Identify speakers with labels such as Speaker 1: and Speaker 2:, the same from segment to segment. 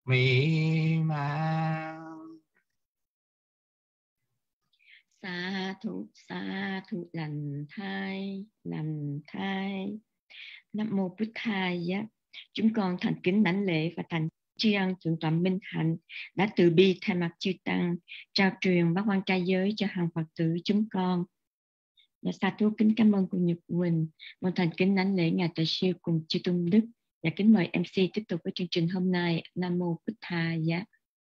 Speaker 1: mỹ mãn.
Speaker 2: Sa thụ lành thai, lành thai. Nam mô Bụt Thaya. Chúng con thành kính đảnh lễ và thành tri ân Thượng tọa Minh Hạnh đã từ bi thay mặt chư tăng trao truyền bát quan trai giới cho hàng Phật tử chúng con. Và sa thú kính cảm ơn cô Nhật Quỳnh. Con thành kính đảnh lễ ngài Tại Siêu cùng chư tôn đức. Và kính mời MC tiếp tục với chương trình hôm nay. Nam mô Bụt Thaya.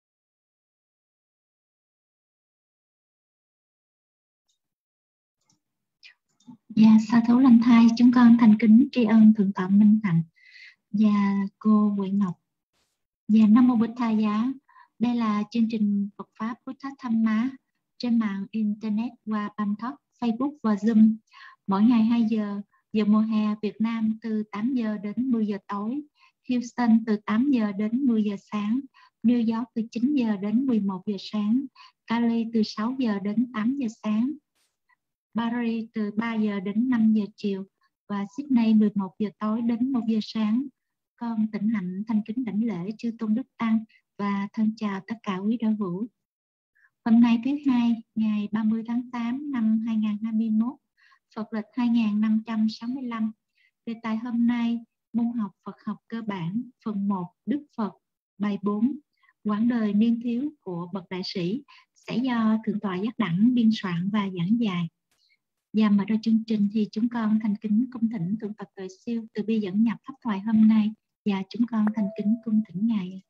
Speaker 3: Dạ, sa thú lành thai, chúng con thành kính tri ân Thượng tọa Minh Hạnh và cô Nguyễn Ngọc. Dạ, Nam mô Bụt Thaya. Đây là chương trình Phật pháp Buddha Dhamma trên mạng internet qua Pantalk, Facebook và Zoom. Mỗi ngày 2 giờ, giờ mùa hè Việt Nam từ 8 giờ đến 10 giờ tối, Houston từ 8 giờ đến 10 giờ sáng, New York từ 9 giờ đến 11 giờ sáng, Cali từ 6 giờ đến 8 giờ sáng, Paris từ 3 giờ đến 5 giờ chiều và Sydney 11 giờ tối đến 1 giờ sáng. Con Tịnh Hạnh thành kính đảnh lễ chư tôn đức tăng và thân chào tất cả quý đạo hữu. Hôm nay thứ hai, ngày 30 tháng 8 năm 2021, Phật lịch 2565. Đề tài hôm nay, môn học Phật học cơ bản, phần 1, Đức Phật, bài 4, quãng đời niên thiếu của bậc đại sĩ, sẽ do Thượng tọa Giác Đẳng biên soạn và giảng dạy. Và mở đầu chương trình thì chúng con thành kính cung thỉnh Thượng tọa Tại Siêu từ bi dẫn nhập pháp thoại hôm nay, và chúng con thành kính cung thỉnh ngài.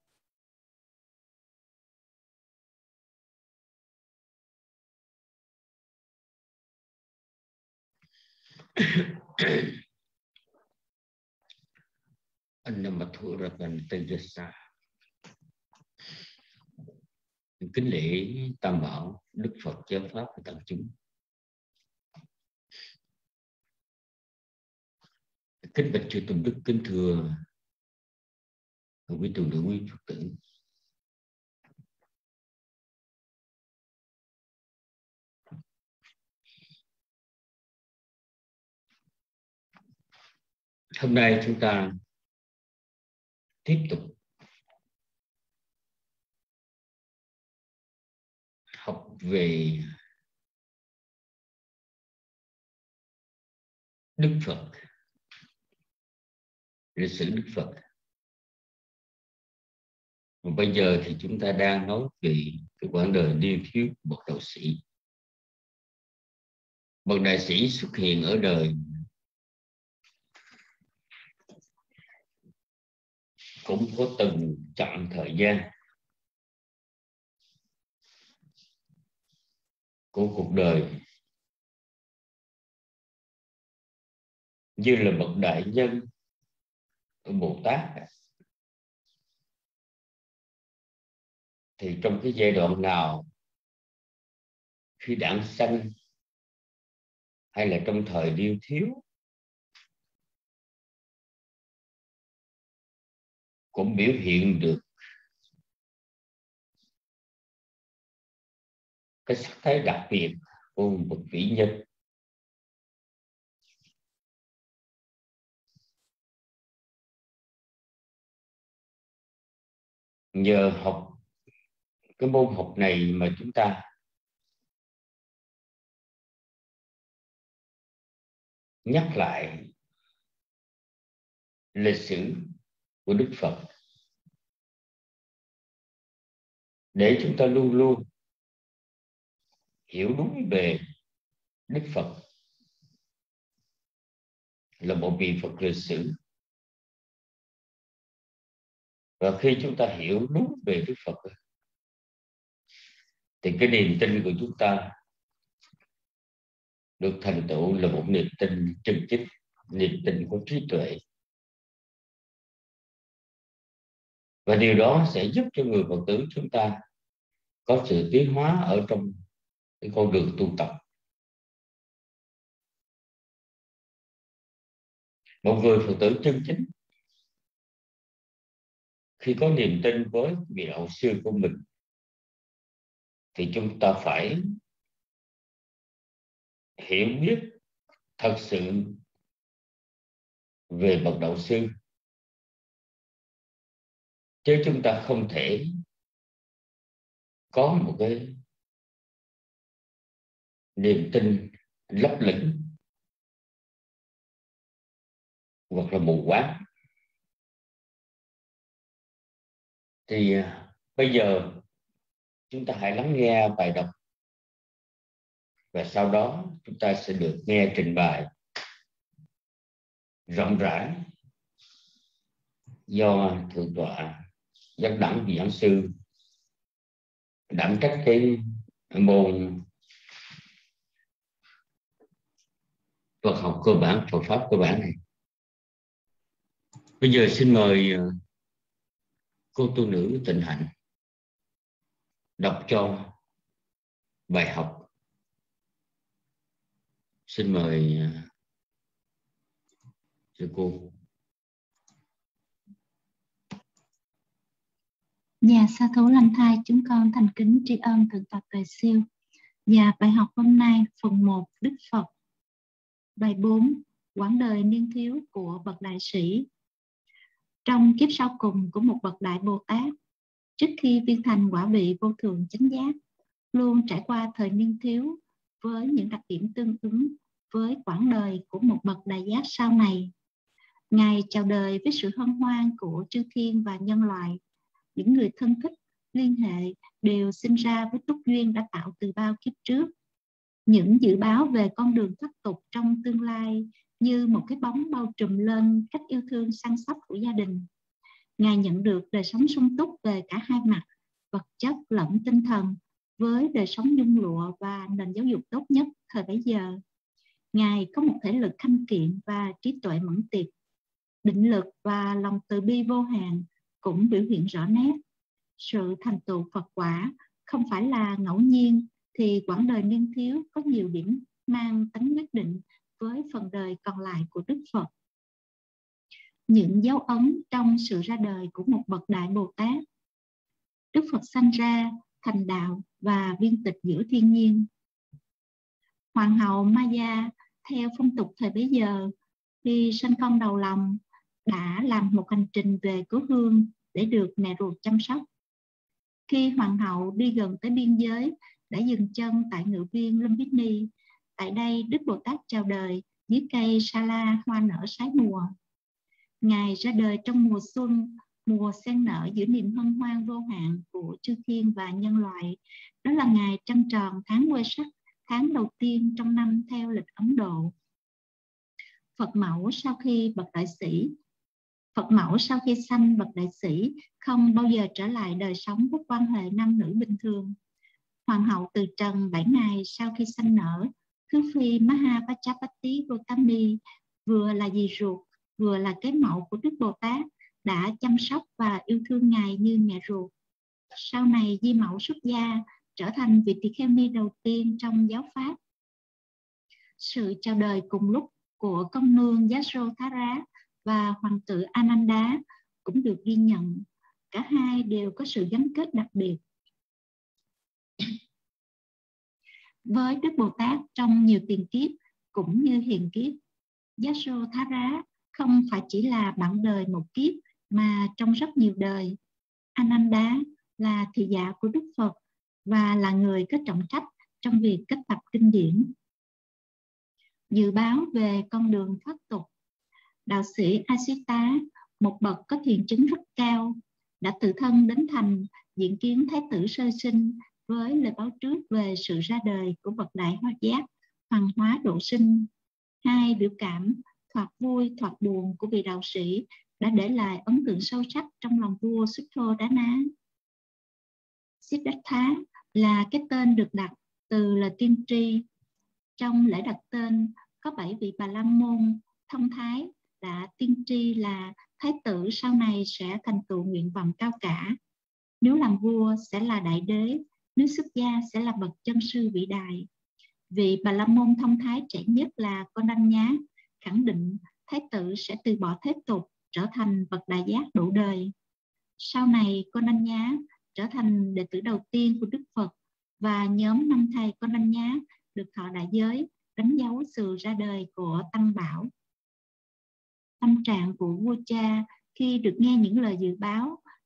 Speaker 1: Kính lễ Tam Bảo, Đức Phật giáo pháp và tăng chúng. Kính bạch chư tôn đức, kính thưa quý tu nữ, quý Phật tử. Hôm nay chúng ta tiếp tục học về Đức Phật, lịch sử Đức Phật. Và bây giờ thì chúng ta đang nói về cái quãng đời niên thiếu bậc đạo sĩ. Bậc đại sĩ xuất hiện ở đời cũng có từng chọn thời gian của cuộc đời như là bậc đại nhân ở Bồ Tát. Thì trong cái giai đoạn nào, khi đản sanh hay là trong thời niên thiếu, cũng biểu hiện được cái sắc thái đặc biệt của một bậc vĩ nhân. Nhờ học cái môn học này mà chúng ta nhắc lại lịch sử của Đức Phật, để chúng ta luôn luôn hiểu đúng về Đức Phật là một vị Phật lịch sử. Và khi chúng ta hiểu đúng về Đức Phật thì cái niềm tin của chúng ta được thành tựu là một niềm tin chân chính, niềm tin có trí tuệ. Và điều đó sẽ giúp cho người Phật tử chúng ta có sự tiến hóa ở trong cái con đường tu tập. Một người Phật tử chân chính khi có niềm tin với vị đạo sư của mình thì chúng ta phải hiểu biết thật sự về bậc đạo sư, chứ chúng ta không thể có một cái niềm tin lấp lửng hoặc là mù quáng. Thì bây giờ chúng ta hãy lắng nghe bài đọc, và sau đó chúng ta sẽ được nghe trình bày rộng rãi do thượng tọa Giác Đẳng giảng sư đảm trách cái môn Phật học cơ bản, Phật pháp cơ bản này. Bây giờ xin mời cô tu nữ Tịnh Hạnh đọc cho bài học. Xin mời sư cô.
Speaker 3: Dạ, sa thú lành thai, chúng con thành kính tri ân Thượng tọa Tuệ Siêu. Và bài học hôm nay phần 1 Đức Phật. Bài 4 Quãng đời niên thiếu của bậc đại sĩ. Trong kiếp sau cùng của một bậc đại Bồ Tát, trước khi viên thành quả vị vô thượng chánh giác, luôn trải qua thời niên thiếu với những đặc điểm tương ứng với quãng đời của một bậc đại giác sau này. Ngài chào đời với sự hân hoan của chư thiên và nhân loại. Những người thân thích, liên hệ đều sinh ra với túc duyên đã tạo từ bao kiếp trước. Những dự báo về con đường thoát tục trong tương lai như một cái bóng bao trùm lên cách yêu thương săn sóc của gia đình. Ngài nhận được đời sống sung túc về cả hai mặt, vật chất lẫn tinh thần, với đời sống nhung lụa và nền giáo dục tốt nhất thời bấy giờ. Ngài có một thể lực khanh kiện và trí tuệ mẫn tiệp. Định lực và lòng từ bi vô hạn cũng biểu hiện rõ nét. Sự thành tựu Phật quả không phải là ngẫu nhiên, thì quãng đời niên thiếu có nhiều điểm mang tính quyết định với phần đời còn lại của Đức Phật. Những dấu ấn trong sự ra đời của một bậc đại Bồ Tát. Đức Phật sanh ra, thành đạo và viên tịch giữa thiên nhiên. Hoàng hậu Maya theo phong tục thời bấy giờ, khi sanh con đầu lòng, đã làm một hành trình về cố hương để được mẹ ruột chăm sóc. Khi hoàng hậu đi gần tới biên giới, đã dừng chân tại ngự viên Lumbini. Tại đây, Đức Bồ Tát chào đời dưới cây Sala hoa nở sái mùa. Ngài ra đời trong mùa xuân, mùa sen nở giữa niềm hân hoan vô hạn của chư thiên và nhân loại. Đó là ngày trăng tròn tháng Quê Sắc, tháng đầu tiên trong năm theo lịch Ấn Độ. Phật mẫu sau khi sanh bậc đại sĩ không bao giờ trở lại đời sống với quan hệ nam nữ bình thường. Hoàng hậu từ trần 7 ngày sau khi sanh nở, Thứ Phi Mahapajapati Gotami, vừa là dì ruột, vừa là cái mẫu của Đức Bồ Tát, đã chăm sóc và yêu thương Ngài như mẹ ruột. Sau này di mẫu xuất gia, trở thành vị tỳ kheo ni đầu tiên trong giáo pháp. Sự chào đời cùng lúc của công nương Yasodhara và hoàng tử Ananda cũng được ghi nhận. Cả hai đều có sự gắn kết đặc biệt. Với Đức Bồ Tát trong nhiều tiền kiếp cũng như hiền kiếp, Yasodhara không phải chỉ là bạn đời một kiếp mà trong rất nhiều đời. Ananda là thị giả của Đức Phật và là người có trọng trách trong việc kết tập kinh điển. Dự báo về con đường thoát tục. Đạo sĩ Asita, một bậc có thiện chứng rất cao, đã tự thân đến thành diện kiến Thái tử sơ sinh với lời báo trước về sự ra đời của bậc đại hóa giác, hoàng hóa độ sinh. Hai biểu cảm thoạt vui thoạt buồn của vị đạo sĩ đã để lại ấn tượng sâu sắc trong lòng vua Sutthodana. Siddhartha là cái tên được đặt từ lời tiên tri. Trong lễ đặt tên có 7 vị Bà La Môn thông thái đã tiên tri là thái tử sau này sẽ thành tựu nguyện vọng cao cả. Nếu làm vua sẽ là đại đế, nếu xuất gia sẽ là bậc chân sư vĩ đại. Vị Bà La Môn thông thái trẻ nhất là Konanya khẳng định thái tử sẽ từ bỏ thế tục, trở thành bậc đại giác độ đời. Sau này Konanya trở thành đệ tử đầu tiên của Đức Phật, và nhóm 5 thầy Konanya được thọ đại giới, đánh dấu sự ra đời của Tăng Bảo. Tâm trạng của vua cha khi được nghe những lời dự báo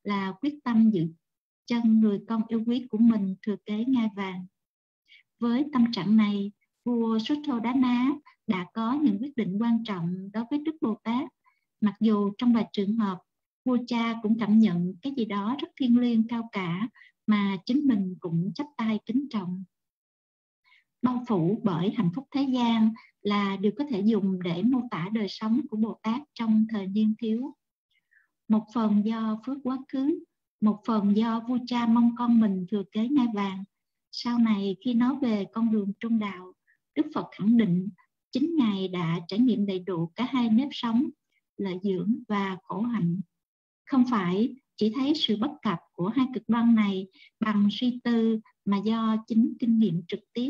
Speaker 3: là quyết tâm giữ chân người con yêu quý của mình thừa kế ngai vàng. Với tâm trạng này, vua Sutthodana đã có những quyết định quan trọng đối với Đức Bồ Tát. Mặc dù trong vài trường hợp, vua cha cũng cảm nhận cái gì đó rất thiêng liêng cao cả mà chính mình cũng chắp tay kính trọng. Bao phủ bởi hạnh phúc thế gian là điều có thể dùng để mô tả đời sống của Bồ Tát trong thời niên thiếu. Một phần do phước quá khứ, một phần do vua cha mong con mình thừa kế ngai vàng. Sau này khi nói về con đường trung đạo, Đức Phật khẳng định chính Ngài đã trải nghiệm đầy đủ cả hai nếp sống, lợi dưỡng và khổ hạnh. Không phải chỉ thấy sự bất cập của hai cực đoan này bằng suy tư mà do chính kinh nghiệm trực tiếp.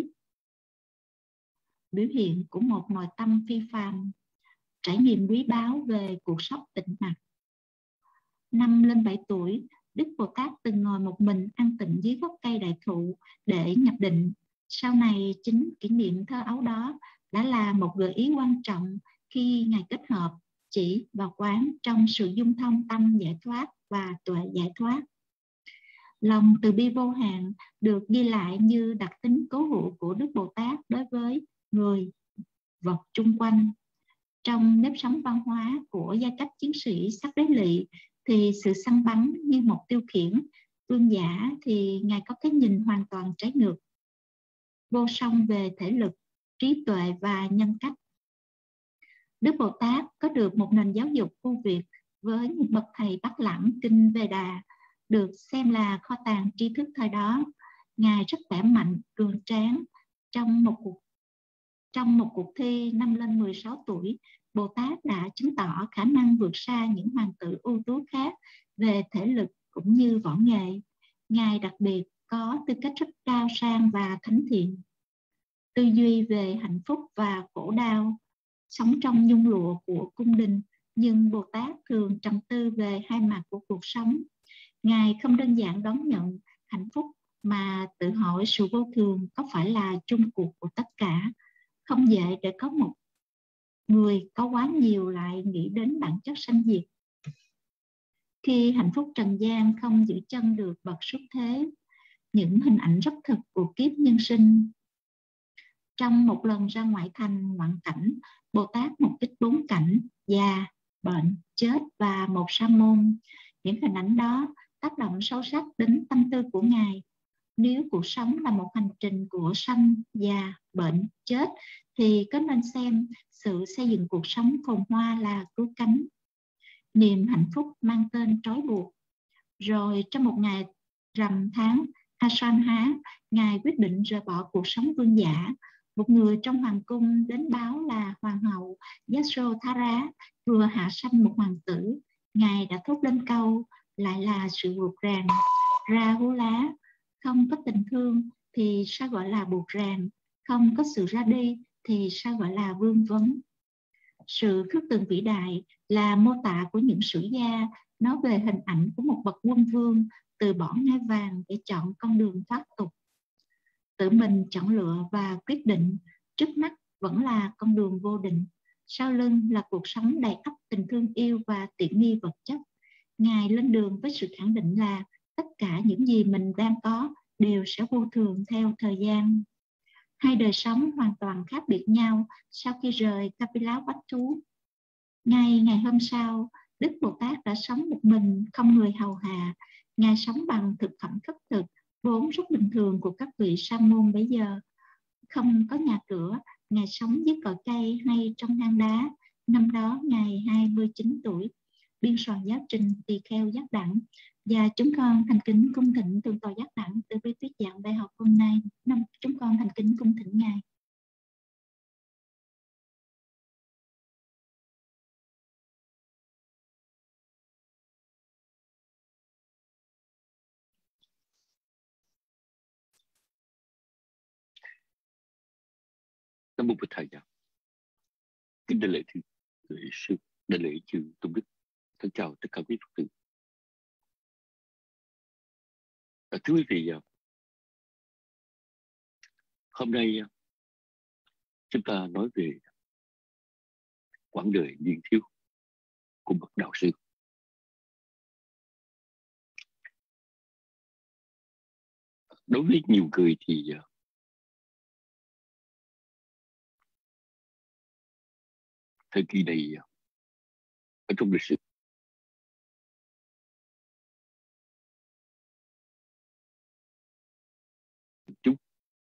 Speaker 3: Biểu hiện của một nội tâm phi phàm, trải nghiệm quý báu về cuộc sống tịnh mặc. Năm lên 7 tuổi, Đức Bồ Tát từng ngồi một mình an tịnh dưới gốc cây đại thụ để nhập định. Sau này, chính kỷ niệm thơ ấu đó đã là một gợi ý quan trọng khi Ngài kết hợp chỉ và quán trong sự dung thông tâm giải thoát và tuệ giải thoát. Lòng từ bi vô hạn được ghi lại như đặc tính cố hữu của Đức Bồ Tát đối với người, vật chung quanh. Trong nếp sống văn hóa của giai cấp chiến sĩ sắc đế lỵ thì sự săn bắn như một tiêu khiển, vương giả thì Ngài có cái nhìn hoàn toàn trái ngược, vô song về thể lực, trí tuệ và nhân cách. Đức Bồ Tát có được một nền giáo dục ưu việt với một bậc thầy Bắc Lãng kinh Veda, được xem là kho tàng tri thức thời đó. Ngài rất khỏe mạnh, cường tráng. Trong một cuộc thi năm lên 16 tuổi, Bồ Tát đã chứng tỏ khả năng vượt xa những hoàng tử ưu tú khác về thể lực cũng như võ nghệ. Ngài đặc biệt có tư cách rất cao sang và thánh thiện. Tư duy về hạnh phúc và khổ đau, sống trong nhung lụa của cung đình, nhưng Bồ Tát thường trầm tư về hai mặt của cuộc sống. Ngài không đơn giản đón nhận hạnh phúc mà tự hỏi sự vô thường có phải là chung cuộc của tất cả. Không dễ để có một người có quá nhiều lại nghĩ đến bản chất sanh diệt. Khi hạnh phúc trần gian không giữ chân được bậc xuất thế, những hình ảnh rất thực của kiếp nhân sinh. Trong một lần ra ngoại thành ngoạn cảnh, Bồ Tát mục đích 4 cảnh: già, bệnh, chết và một sa môn. Những hình ảnh đó tác động sâu sắc đến tâm tư của Ngài. Nếu cuộc sống là một hành trình của sanh, già, bệnh, chết, thì có nên xem sự xây dựng cuộc sống phồn hoa là cứu cánh. Niềm hạnh phúc mang tên trói buộc. Rồi trong một ngày rằm tháng Asanha, Ngài quyết định rời bỏ cuộc sống vương giả. Một người trong hoàng cung đến báo là hoàng hậu Yasodhara vừa hạ sanh một hoàng tử. Ngài đã thốt lên câu lại là sự buộc ràng. Rahula, không có tình thương thì sao gọi là buộc ràng, không có sự ra đi thì sao gọi là vương vấn. Sự khước từ vĩ đại là mô tả của những sử gia nói về hình ảnh của một bậc quân vương từ bỏ ngai vàng để chọn con đường thoát tục. Tự mình chọn lựa và quyết định, trước mắt vẫn là con đường vô định, sau lưng là cuộc sống đầy ắp tình thương yêu và tiện nghi vật chất. Ngài lên đường với sự khẳng định là tất cả những gì mình đang có đều sẽ vô thường theo thời gian. Hai đời sống hoàn toàn khác biệt nhau sau khi rời Kapilavatthu. Ngày hôm sau, Đức Bồ Tát đã sống một mình, không người hầu hạ. Ngài sống bằng thực phẩm khất thực, vốn rất bình thường của các vị sa môn bấy giờ. Không có nhà cửa, Ngài sống dưới cội cây hay trong hang đá. Năm đó, Ngài 29 tuổi, biên soạn giáo trình tỳ kheo giác đẳng. Và chúng con thành kính cung thỉnh Thượng tọa giác đẳng từ bi thuyết giảng bài học hôm nay. Chúng con thành kính cung thỉnh Ngài.
Speaker 4: Nam mô Bụt Thầy. Kính đại lễ thưa sư, đại lễ chư tôn đức. Thân chào tất cả quý Phật tử. Thưa quý vị, hôm nay chúng ta nói về quãng đời niên thiếu của bậc đạo sư. đối với nhiều người thì thời kỳ này ở trong lịch sử chút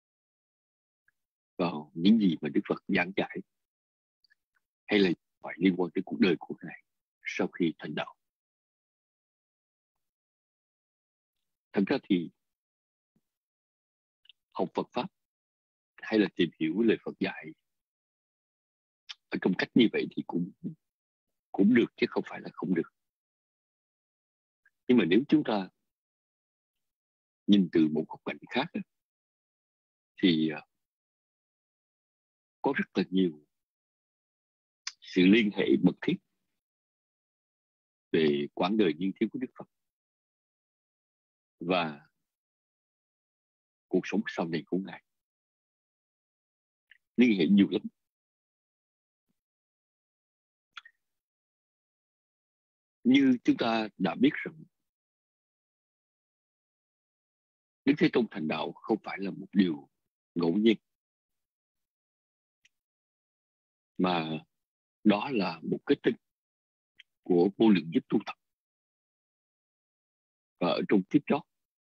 Speaker 4: vào những gì mà Đức Phật giảng dạy, hay là phải liên quan tới cuộc đời của Ngài sau khi thành đạo. Thật ra thì học Phật Pháp hay là tìm hiểu lời Phật dạy ở trong cách như vậy thì cũng được, chứ không phải là không được. Nhưng mà nếu chúng ta nhìn từ một góc cạnh khác thì có rất là nhiều sự liên hệ mật thiết về quãng đời niên thiếu của Đức Phật và cuộc sống sau này của Ngài. Liên hệ nhiều lắm. Như chúng ta đã biết rằng Đức Thế Tôn thành đạo không phải là một điều ngẫu nhiên, mà đó là một kết tinh của vô lượng kiếp tu tập. Và ở trong kiếp đó,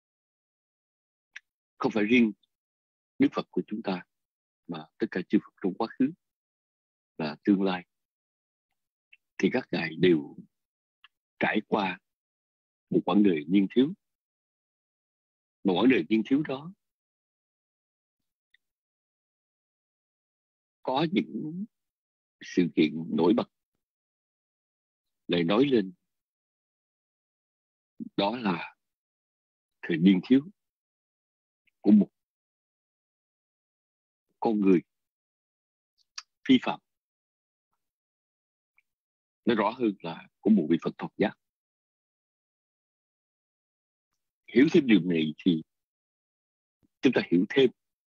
Speaker 4: không phải riêng Đức Phật của chúng ta, mà tất cả chư Phật trong quá khứ và tương lai, thì các ngài đều trải qua một quãng đời niên thiếu. Mà quãng đời niên thiếu đó có những sự kiện nổi bật lại nói lên, đó là thời niên thiếu của một con người phi phạm, nói rõ hơn là của một vị Phật thoát giác. Hiểu thêm điều này thì chúng ta hiểu thêm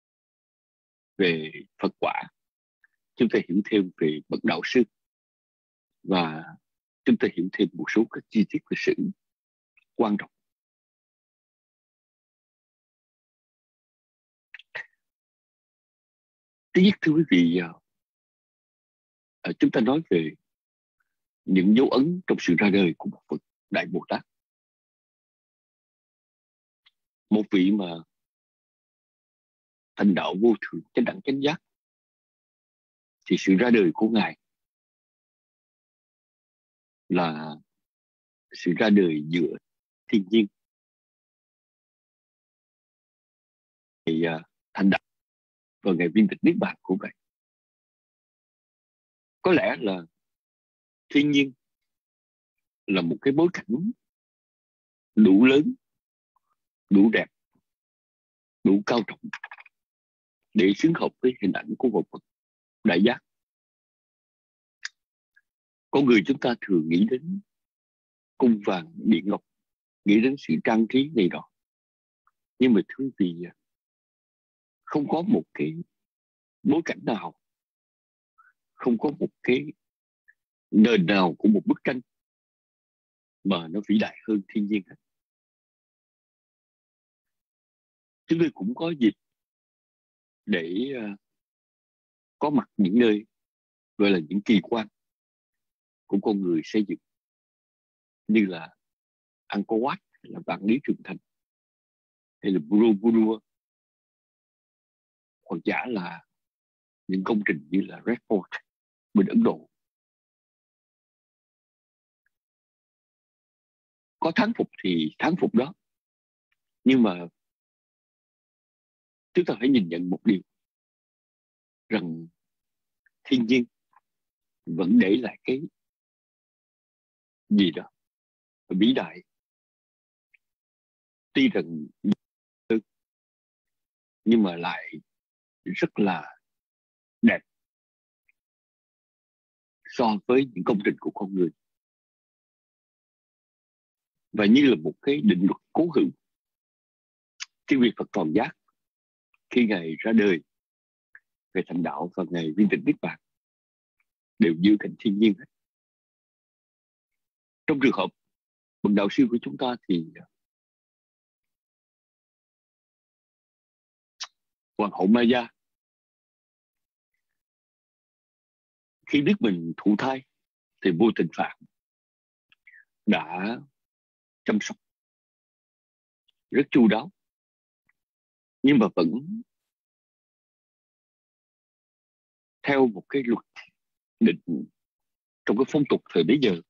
Speaker 4: về Phật quả, chúng ta hiểu thêm về bậc đạo sư, và chúng ta hiểu thêm một số các chi tiết lịch sử quan trọng. Thứ nhất, thưa quý vị, chúng ta nói về những dấu ấn trong sự ra đời của một Phật Đại Bồ Tát. Một vị mà thành đạo vô thượng chánh đẳng chánh giác, thì sự ra đời của Ngài là sự ra đời giữa thiên nhiên. Thì thành đạo vào ngày viên tịch niết bàn của Ngài. Có lẽ là thiên nhiên là một cái bối cảnh đủ lớn, đủ đẹp, đủ cao trọng để xứng hợp với hình ảnh của một Phật đại giác. Con người chúng ta thường nghĩ đến cung vàng điện ngọc, nghĩ đến sự trang trí này đó. Nhưng mà thưa quý vị, không có một cái bối cảnh nào, không có một cái nền nào của một bức tranh mà nó vĩ đại hơn thiên nhiên hết. Chúng tôi cũng có dịp để có mặt những nơi gọi là những kỳ quan của con người xây dựng, như là Angkor Wat, là Vạn Lý Trường Thành, hay là Borobudur, hoặc giả là những công trình như là Red Fort bên Ấn Độ. Có thán phục thì thán phục đó, nhưng mà chúng ta phải nhìn nhận một điều, rằng thiên nhiên vẫn để lại cái gì đó vĩ đại. Tuy rằng nhưng mà lại rất là đẹp so với những công trình của con người. Và như là một cái định luật cố hữu, cái vị Phật toàn giác khi Ngài ra đời về thành đạo và ngày viên tịch niết bàn đều giữ cảnh thiên nhiên hết. Trong trường hợp bậc đạo sư của chúng ta thì Hoàng hậu Maya khi biết mình thụ thai thì vô tình Phạn đã chăm sóc rất chu đáo, nhưng mà vẫn theo một cái luật định trong cái phong tục thời bấy giờ.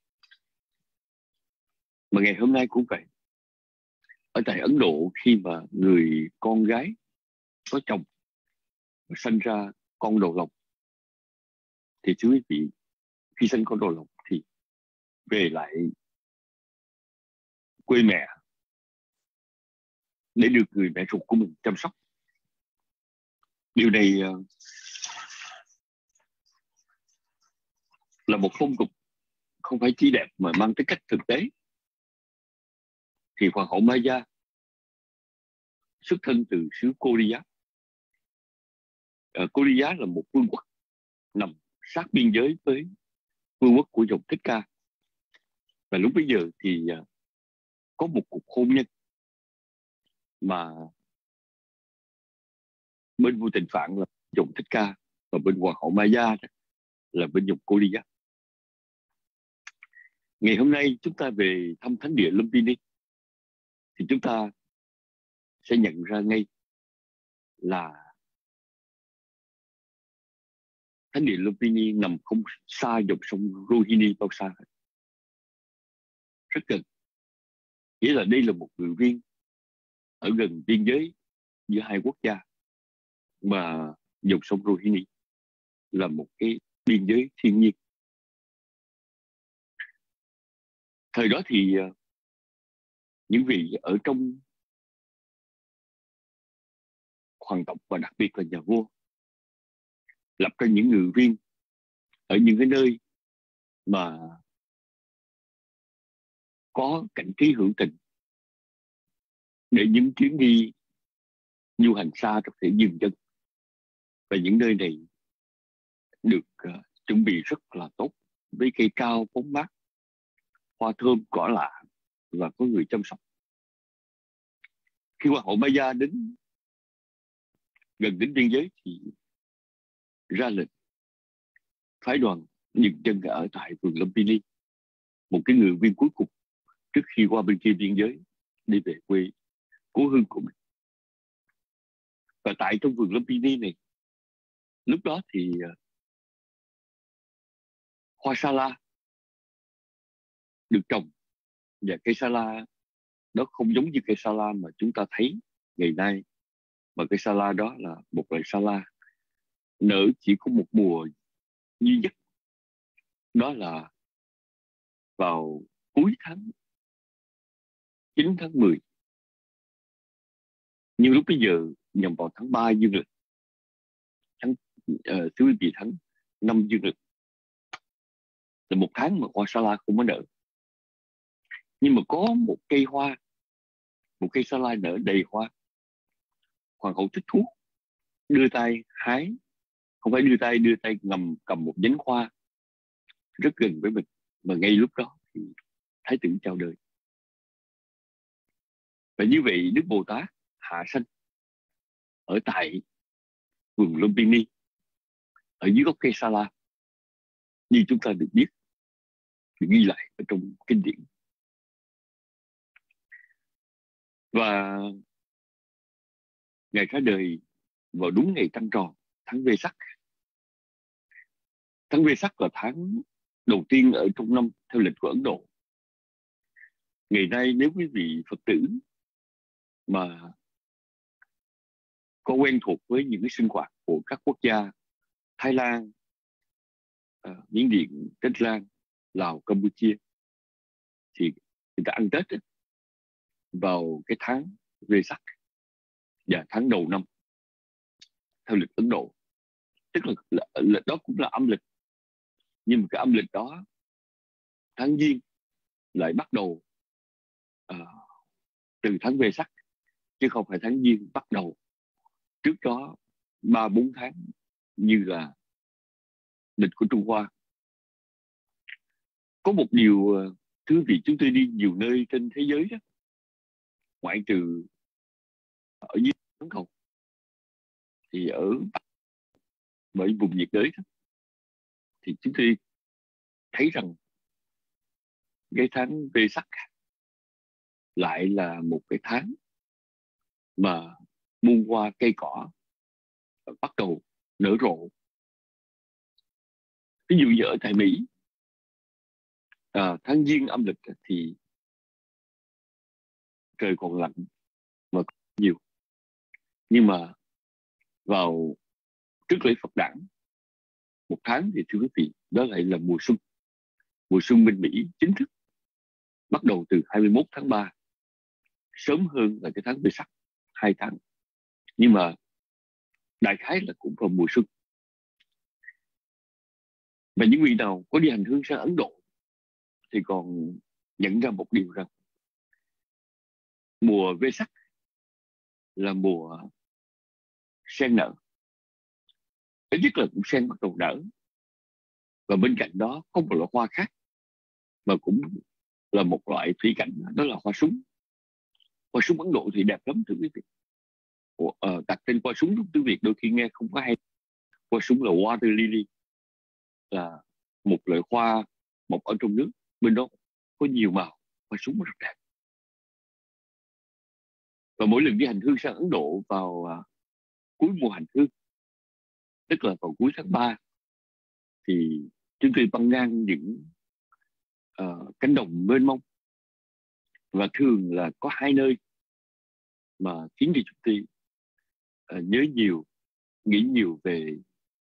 Speaker 4: Mà ngày hôm nay cũng vậy. Ở tại Ấn Độ, khi mà người con gái có chồng sinh ra con đầu lòng, thì thưa quý vị, khi sinh con đầu lòng thì về lại quê mẹ để được người mẹ ruột của mình chăm sóc. Điều này là một phong tục không phải chỉ đẹp mà mang tới cách thực tế. Thì Hoàng hậu Maya xuất thân từ xứ Korea. Korea là một vương quốc nằm sát biên giới với vương quốc của dòng Thích Ca. Và lúc bấy giờ thì có một cuộc hôn nhân mà bên vua Tịnh Phạn là dòng Thích Ca, và bên Hoàng hậu Maya là bên dòng Korea. Ngày hôm nay chúng ta về thăm thánh địa Lumpini thì chúng ta sẽ nhận ra ngay là thánh địa Lumpini nằm không xa dòng sông Rohini bao xa, rất gần. Nghĩa là đây là một người viên ở gần biên giới giữa hai quốc gia, mà dòng sông Rohini là một cái biên giới thiên nhiên. Thời đó thì những vị ở trong hoàng tộc và đặc biệt là nhà vua lập ra những ngự viên ở những cái nơi mà có cảnh trí hữu tình, để những chuyến đi du hành xa có thể dừng chân. Và những nơi này được chuẩn bị rất là tốt, với cây cao bóng mát, hoa thơm cỏ lạ và có người chăm sóc. Khi Hoàng hậu Maya đến gần đến biên giới thì ra lệnh phái đoàn dừng chân ở tại vườn Lumpini, một cái ngự viên cuối cùng trước khi qua bên kia biên giới đi về quê cố hương của mình. Và tại trong vườn Lumpini này, lúc đó thì hoa sa la được trồng, và cây sa la đó không giống như cây sa la mà chúng ta thấy ngày nay, mà cây sa la đó là một loại sa la nở chỉ có một mùa duy nhất, đó là vào cuối tháng 9 tháng 10. Nhưng lúc bây giờ nhằm vào tháng 3 dương lịch, thưa quý vị, tháng 5 dương lịch là một tháng mà hoa sa la không có nở. Nhưng mà có một cây hoa, một cây sa la nở đầy hoa. Hoàng hậu thích thú, đưa tay hái, không phải đưa tay cầm một nhánh hoa rất gần với mình. Và ngay lúc đó thì Thái tử chào đời. Và như vậy Đức Bồ Tát hạ sanh ở tại vườn Lumpini, ở dưới gốc cây sa la, như chúng ta được biết, được ghi lại ở trong kinh điển. Và Ngài ra đời vào đúng ngày trăng tròn, tháng Vesak. Tháng Vesak là tháng đầu tiên ở trong năm theo lịch của Ấn Độ. Ngày nay nếu quý vị Phật tử mà có quen thuộc với những cái sinh hoạt của các quốc gia Thái Lan, Miến Điện, Tích Lan, Lào, Campuchia, thì người ta ăn Tết vào cái tháng Vesak và tháng đầu năm theo lịch Ấn Độ. Tức là đó cũng là âm lịch, nhưng mà cái âm lịch đó tháng Giêng lại bắt đầu từ tháng Vesak, chứ không phải tháng Giêng bắt đầu trước đó 3-4 tháng như là lịch của Trung Hoa. Có một điều thưa quý vị, chúng tôi đi nhiều nơi trên thế giới đó, ngoại trừ ở dưới Ấn Độ, thì ở bởi vùng nhiệt đới đó, thì chúng tôi thấy rằng cái tháng Vesak lại là một cái tháng mà muôn hoa cây cỏ bắt đầu nở rộ. Ví dụ như ở tại Mỹ, tháng Giêng âm lịch thì trời còn lạnh và nhiều, nhưng mà vào trước lễ Phật đản một tháng thì thưa quý vị, đó lại là mùa xuân. Mùa xuân bên Mỹ chính thức bắt đầu từ 21 tháng 3, sớm hơn là cái tháng Vesak 2 tháng, nhưng mà đại khái là cũng vào mùa xuân. Và những vị nào có đi hành hương sang Ấn Độ thì còn nhận ra một điều rằng mùa Vesak là mùa sen nở. Ít nhất là cũng sen bắt đầu nở, và bên cạnh đó có một loại hoa khác mà cũng là một loại thủy cảnh, đó là hoa súng. Hoa súng Ấn Độ thì đẹp lắm thưa quý vị. Đặt tên hoa súng trong tiếng Việt đôi khi nghe không có hay. Hoa súng là water lily, là một loại hoa mọc ở trong nước, bên đó có nhiều màu, hoa súng rất đẹp. Và mỗi lần đi hành hương sang Ấn Độ vào cuối mùa hành hương, tức là vào cuối tháng 3, thì chúng tôi băng ngang những cánh đồng mênh mông, và thường là có hai nơi mà khiến cho chúng tôi nhớ nhiều, nghĩ nhiều về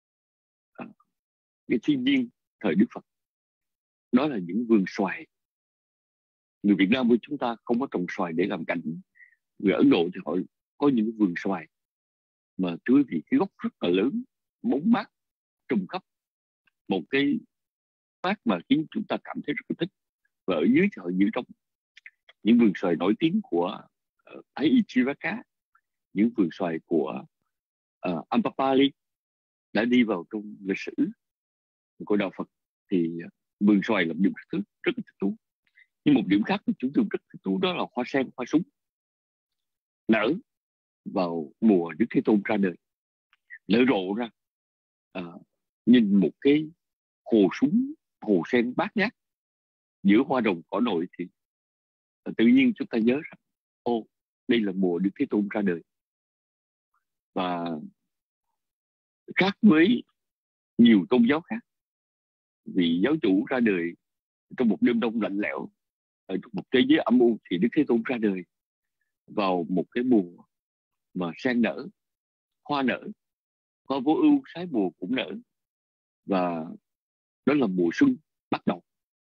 Speaker 4: cái thiên nhiên thời Đức Phật. Đó là những vườn xoài. Người Việt Nam của chúng ta không có trồng xoài để làm cảnh. Người Ấn Độ thì họ có những vườn xoài mà thưa quý vị, cái gốc rất là lớn, bóng mát trùm khắp, một cái mát mà khiến chúng ta cảm thấy rất là thích. Và ở dưới thì họ giữ trong những vườn xoài nổi tiếng của Thái Ichiraka, những vườn xoài của Ampapali đã đi vào trong lịch sử của đạo Phật, thì vườn xoài là một điểm rất là thích thú. Nhưng một điểm khác mà chúng tôi rất thích thú đó là hoa sen, hoa súng nở vào mùa Đức Thế Tôn ra đời, nở rộ ra nhìn một cái hồ súng, hồ sen bát ngát giữa hoa đồng cỏ nội, thì tự nhiên chúng ta nhớ rằng đây là mùa Đức Thế Tôn ra đời. Và khác với nhiều tôn giáo khác, vì giáo chủ ra đời trong một đêm đông lạnh lẽo, ở một thế giới âm u, thì Đức Thế Tôn ra đời vào một cái mùa mà sen nở, hoa nở, hoa vô ưu sái mùa cũng nở, và đó là mùa xuân bắt đầu.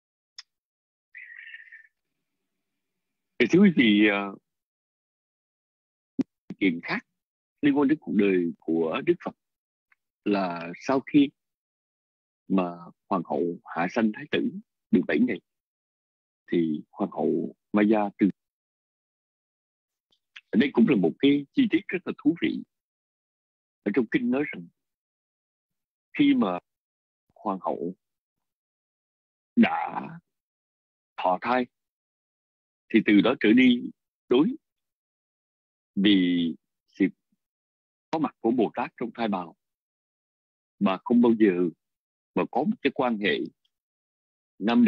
Speaker 4: Thì thưa quý vị, chuyện khác liên quan đến cuộc đời của Đức Phật là sau khi mà Hoàng hậu hạ sanh Thái tử được 7 ngày, thì Hoàng hậu Maya từ. Đây cũng là một cái chi tiết rất là thú vị. Ở trong kinh nói rằng khi mà Hoàng hậu đã thọ thai, thì từ đó trở đi đối vì sự có mặt của Bồ Tát trong thai bào, mà không bao giờ mà có một cái quan hệ nam nữ.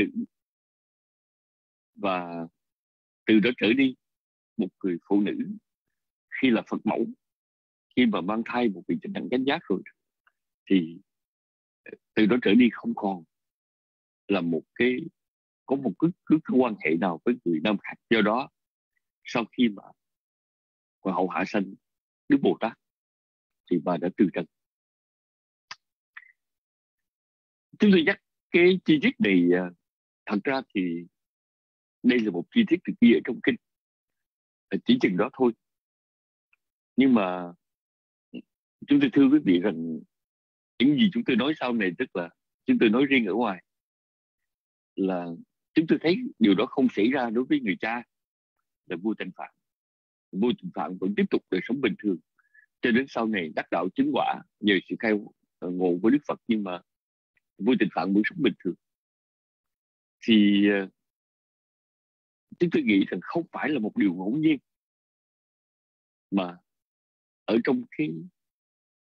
Speaker 4: Và từ đó trở đi, một người phụ nữ khi là Phật mẫu, khi mà mang thai một vị chánh đẳng chánh giác rồi, thì từ đó trở đi không còn là có một cái quan hệ nào với người nam khác. Do đó sau khi mà Hoàng hậu hạ sanh Đức Bồ Tát thì bà đã từ trần. Chúng tôi nhắc cái chi tiết này, thật ra thì đây là một chi tiết được ghi ở trong kinh, chỉ chừng đó thôi. Nhưng mà chúng tôi thưa quý vị rằng những gì chúng tôi nói sau này, tức là chúng tôi nói riêng ở ngoài, là chúng tôi thấy điều đó không xảy ra đối với người cha là vua Tịnh Phạn. Vua Tịnh Phạn vẫn tiếp tục đời sống bình thường cho đến sau này đắc đạo chứng quả nhờ sự khai ngộ của Đức Phật, nhưng mà vua Tịnh Phạn vẫn sống bình thường. Thì chúng tôi nghĩ rằng không phải là một điều ngẫu nhiên, mà ở trong cái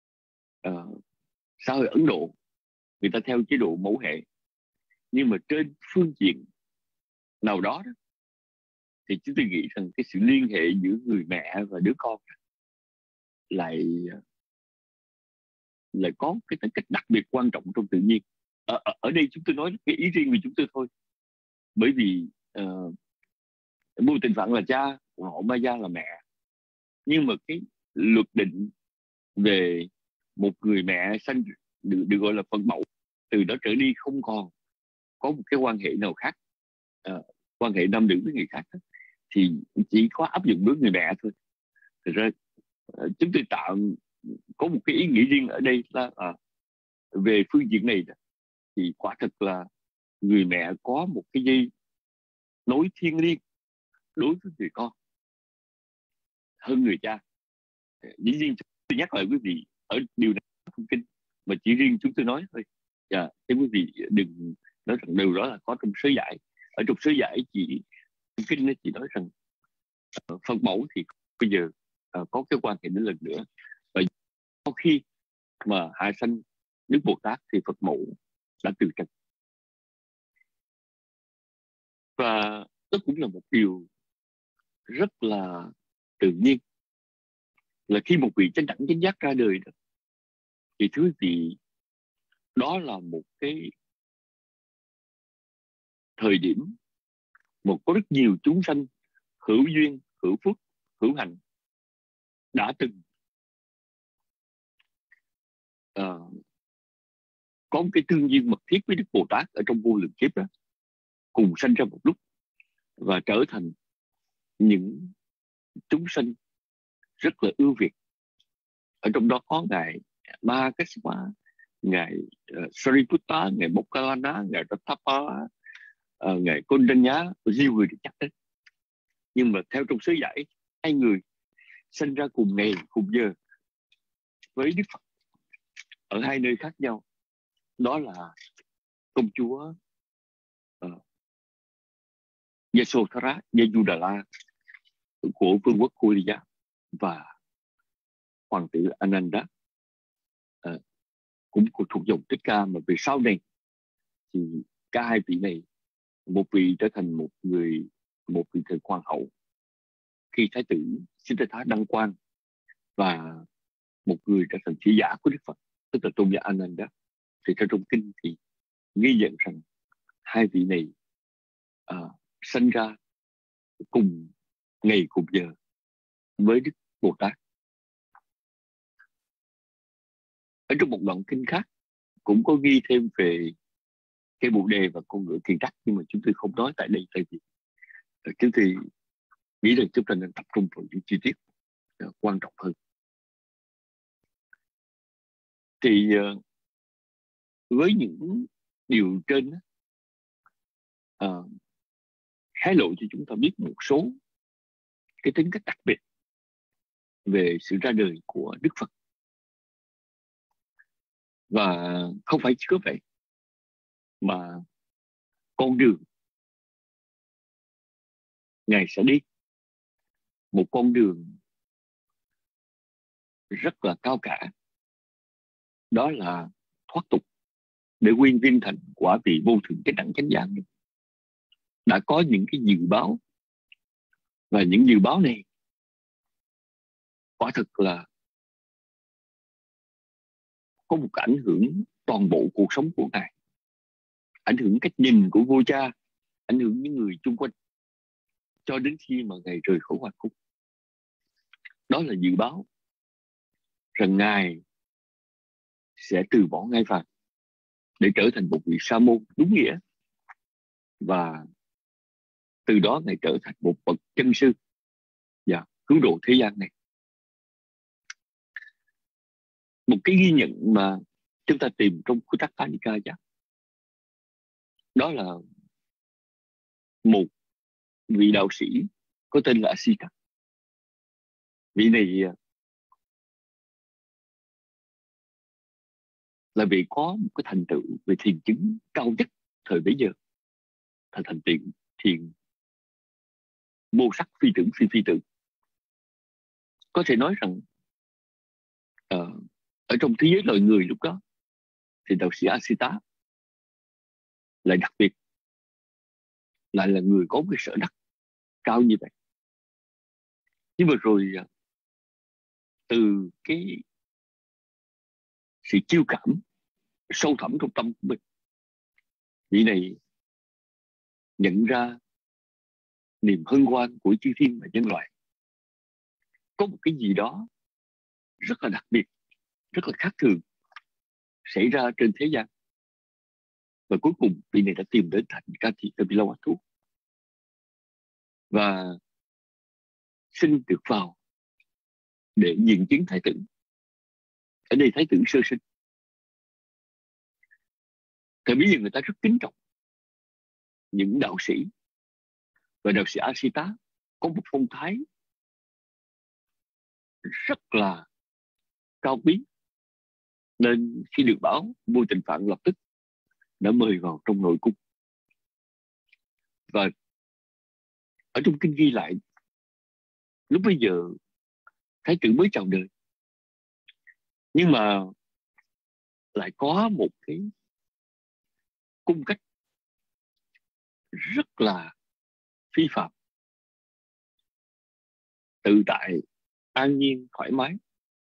Speaker 4: xã hội Ấn Độ người ta theo chế độ mẫu hệ, nhưng mà trên phương diện nào đó, thì chúng tôi nghĩ rằng cái sự liên hệ giữa người mẹ và đứa con lại có cái tính cách đặc biệt quan trọng trong tự nhiên. Ở đây chúng tôi nói cái ý riêng về chúng tôi thôi, bởi vì Mưu Tình Phạn là cha, họ Maya là mẹ, nhưng mà cái luật định về một người mẹ sanh được gọi là phần mẫu, từ đó trở đi không còn có một cái quan hệ nào khác, quan hệ nam nữ với người khác, thì chỉ có áp dụng với người mẹ thôi. Thực ra chúng tôi có một cái ý nghĩ riêng ở đây là về phương diện này thì quả thực là người mẹ có một cái dây nối thiêng liêng đối với người con hơn người cha. Dĩ nhiên tôi nhắc lại quý vị, ở điều này không kinh, mà chỉ riêng chúng tôi nói thôi. Thế quý vị đừng nói rằng điều đó là có trong sớ giải. Ở trong sớ giải kinh nó chỉ nói rằng phần mẫu thì bây giờ có cái quan hệ đến lần nữa, và sau khi mà hạ sanh Đức Bồ Tát thì Phật mẫu đã từ trần. Và đó cũng là một điều rất là tự nhiên, là khi một vị chánh đẳng chánh giác ra đời đó, thì thưa quý vị, đó là một cái thời điểm mà có rất nhiều chúng sanh hữu duyên, hữu phước, hữu hạnh đã từng có một cái tương duyên mật thiết với Đức Bồ Tát ở trong vô lượng kiếp đó, cùng sanh ra một lúc và trở thành những chúng sanh rất là ưu việt. Ở trong đó có ngài Ma Kassapa, ngài Sariputta, ngài Mokkallana, ngài Ratthapala, ngài Kondanya, nhiều người được chắc đấy. Nhưng mà theo trong sớ giải, hai người sinh ra cùng ngày cùng giờ với Đức Phật ở hai nơi khác nhau. Đó là công chúa Yasodhara, Yajudala của vương quốc Korea và hoàng tử Ananda cũng thuộc dòng Thích Ca, mà về sau này thì cả hai vị này, một vị trở thành một vị thời hoàng hậu khi thái tử Siddhartha đăng quang, và một người trở thành thị giả của Đức Phật, tức là tôn giả Ananda. Thì theo trong kinh thì ghi nhận rằng hai vị này sinh ra cùng ngày cùng giờ với Đức Bồ Tát. Ở trong một đoạn kinh khác cũng có ghi thêm về cái Bồ Đề và con ngựa Kiền Trắc, nhưng mà chúng tôi không nói tại đây, tại vì chúng tôi nghĩ rằng chúng ta nên tập trung vào những chi tiết quan trọng hơn. Thì với những điều trên hé lộ cho chúng ta biết một số cái tính cách đặc biệt về sự ra đời của Đức Phật. Và không phải chỉ có vậy, mà con đường Ngài sẽ đi, một con đường rất là cao cả, đó là thoát tục để quyên viên thành quả vị vô thượng chánh đẳng chánh giác. Đã có những cái dự báo, và những dự báo này quả thực là có một ảnh hưởng toàn bộ cuộc sống của Ngài, ảnh hưởng cách nhìn của vua cha, ảnh hưởng những người chung quanh, cho đến khi mà Ngài rời khỏi hoàng cung. Đó là dự báo rằng Ngài sẽ từ bỏ ngai vàng để trở thành một vị sa môn đúng nghĩa, và từ đó Ngài trở thành một bậc chân sư và cứu độ thế gian này. Một cái ghi nhận mà chúng ta tìm trong Khuddaka Nikaya, đó là một vị đạo sĩ có tên là Asita. Vị này là vị có một cái thành tựu về thiền chứng cao nhất thời bấy giờ, thành thiền vô sắc phi tưởng phi phi tưởng. Có thể nói rằng ở trong thế giới loài người lúc đó thì đạo sĩ Asita lại đặc biệt, lại là người có cái sở đắc cao như vậy. Nhưng mà rồi từ cái sự chiêu cảm sâu thẳm trong tâm của mình, vị này nhận ra niềm hân hoan của chư thiên và nhân loại có một cái gì đó rất là đặc biệt, rất là khác thường xảy ra trên thế gian. Và cuối cùng vị này đã tìm đến thành Ca Thị Kapilavatthu và xin được vào để diện kiến thái tử. Ở đây thái tử sơ sinh. Thời bây giờ người ta rất kính trọng những đạo sĩ, và đạo sĩ Asita có một phong thái rất là cao quý, nên khi được báo, vua Tịnh Phạn lập tức đã mời vào trong nội cung. Và ở trong kinh ghi lại, lúc bây giờ thái tử mới chào đời, nhưng mà lại có một cái cung cách rất là phi phạm, tự tại, an nhiên, thoải mái,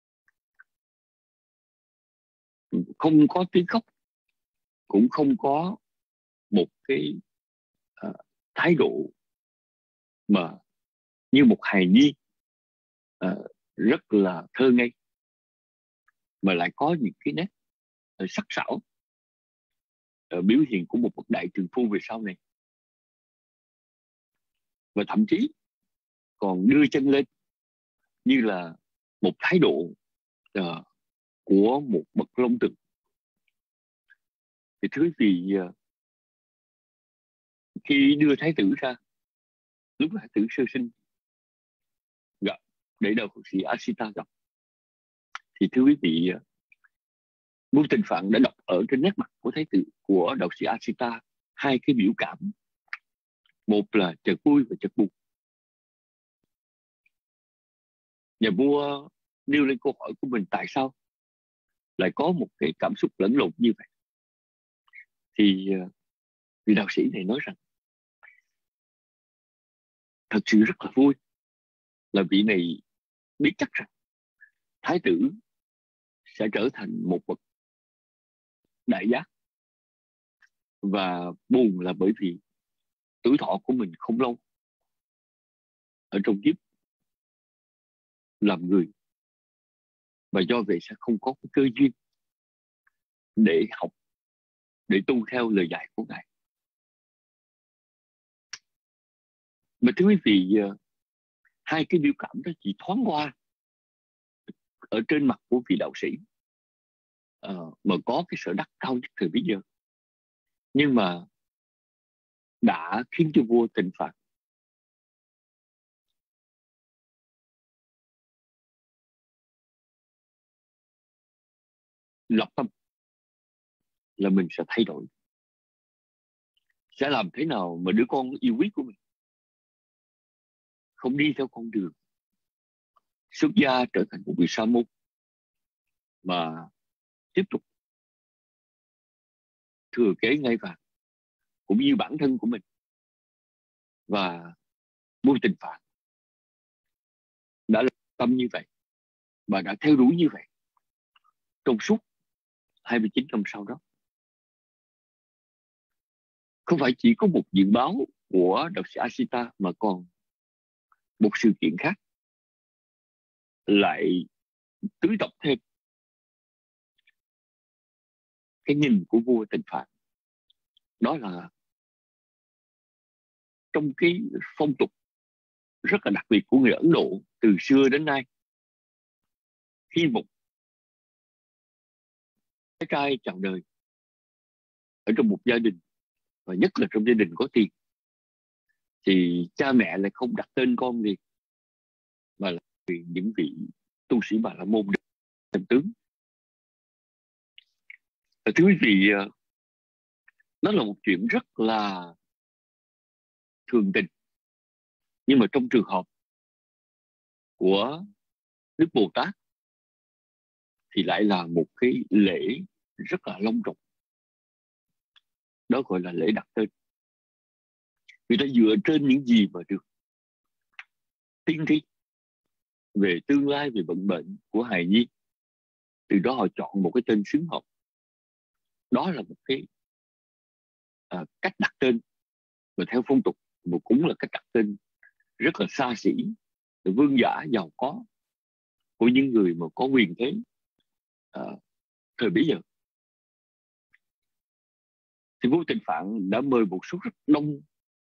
Speaker 4: không có tiếng khóc, cũng không có một cái thái độ mà như một hài nhi rất là thơ ngây, mà lại có những cái nét sắc sảo, biểu hiện của một bậc đại trượng phu về sau này. Và thậm chí còn đưa chân lên như là một thái độ của một bậc long tử. Thì thưa quý vị, khi đưa thái tử ra, lúc thái tử sơ sinh gặp, để đạo sĩ Asita gặp, thì thưa quý vị, vua Tịnh Phạn đã đọc ở trên nét mặt của thái tử, của đạo sĩ Asita, hai cái biểu cảm, một là chợt vui và chợt buồn. Nhà vua nêu lên câu hỏi của mình, tại sao lại có một cái cảm xúc lẫn lộn như vậy? Thì vị đạo sĩ này nói rằng thật sự rất là vui là vị này biết chắc rằng thái tử sẽ trở thành một bậc đại giác, và buồn là bởi vì tuổi thọ của mình không lâu ở trong kiếp làm người, và do vậy sẽ không có cơ duyên để học, để tu theo lời dạy của Ngài. Mà thưa quý vị, hai cái biểu cảm đó chỉ thoáng qua ở trên mặt của vị đạo sĩ mà có cái sở đắc cao nhất thời bấy giờ, nhưng mà đã khiến cho vua Tịnh Phạn lập tâm là mình sẽ thay đổi, sẽ làm thế nào mà đứa con yêu quý của mình không đi theo con đường xuất gia trở thành một vị sa môn, mà tiếp tục thừa kế ngai vàng cũng như bản thân của mình. Và vua Tịnh Phạn đã lập tâm như vậy và đã theo đuổi như vậy trong suốt 29 năm sau đó. Không phải chỉ có một dự báo của đạo sĩ Asita, mà còn một sự kiện khác lại tưới độc thêm cái nhìn của vua Tịnh Phạn. Đó là trong cái phong tục rất là đặc biệt của người Ấn Độ từ xưa đến nay, khi một cái trai chào đời ở trong một gia đình, và nhất là trong gia đình có tiền, thì cha mẹ lại không đặt tên con liền, mà là những vị tu sĩ Bà La Môn đem tướng. Thưa quý vị, đó là một chuyện rất là thường tình. Nhưng mà trong trường hợp của Đức Bồ Tát thì lại là một cái lễ rất là long trọng. Đó gọi là lễ đặt tên. Người ta dựa trên những gì mà được tiên tri về tương lai, về vận mệnh của hài nhi, từ đó họ chọn một cái tên xứng hợp. Đó là một cái cách đặt tên, và theo phong tục mà cũng là cách đặt tên rất là xa xỉ, vương giả, giàu có của những người mà có quyền thế thời bấy giờ. Thì Vua Tịnh Phạn đã mời một số rất đông,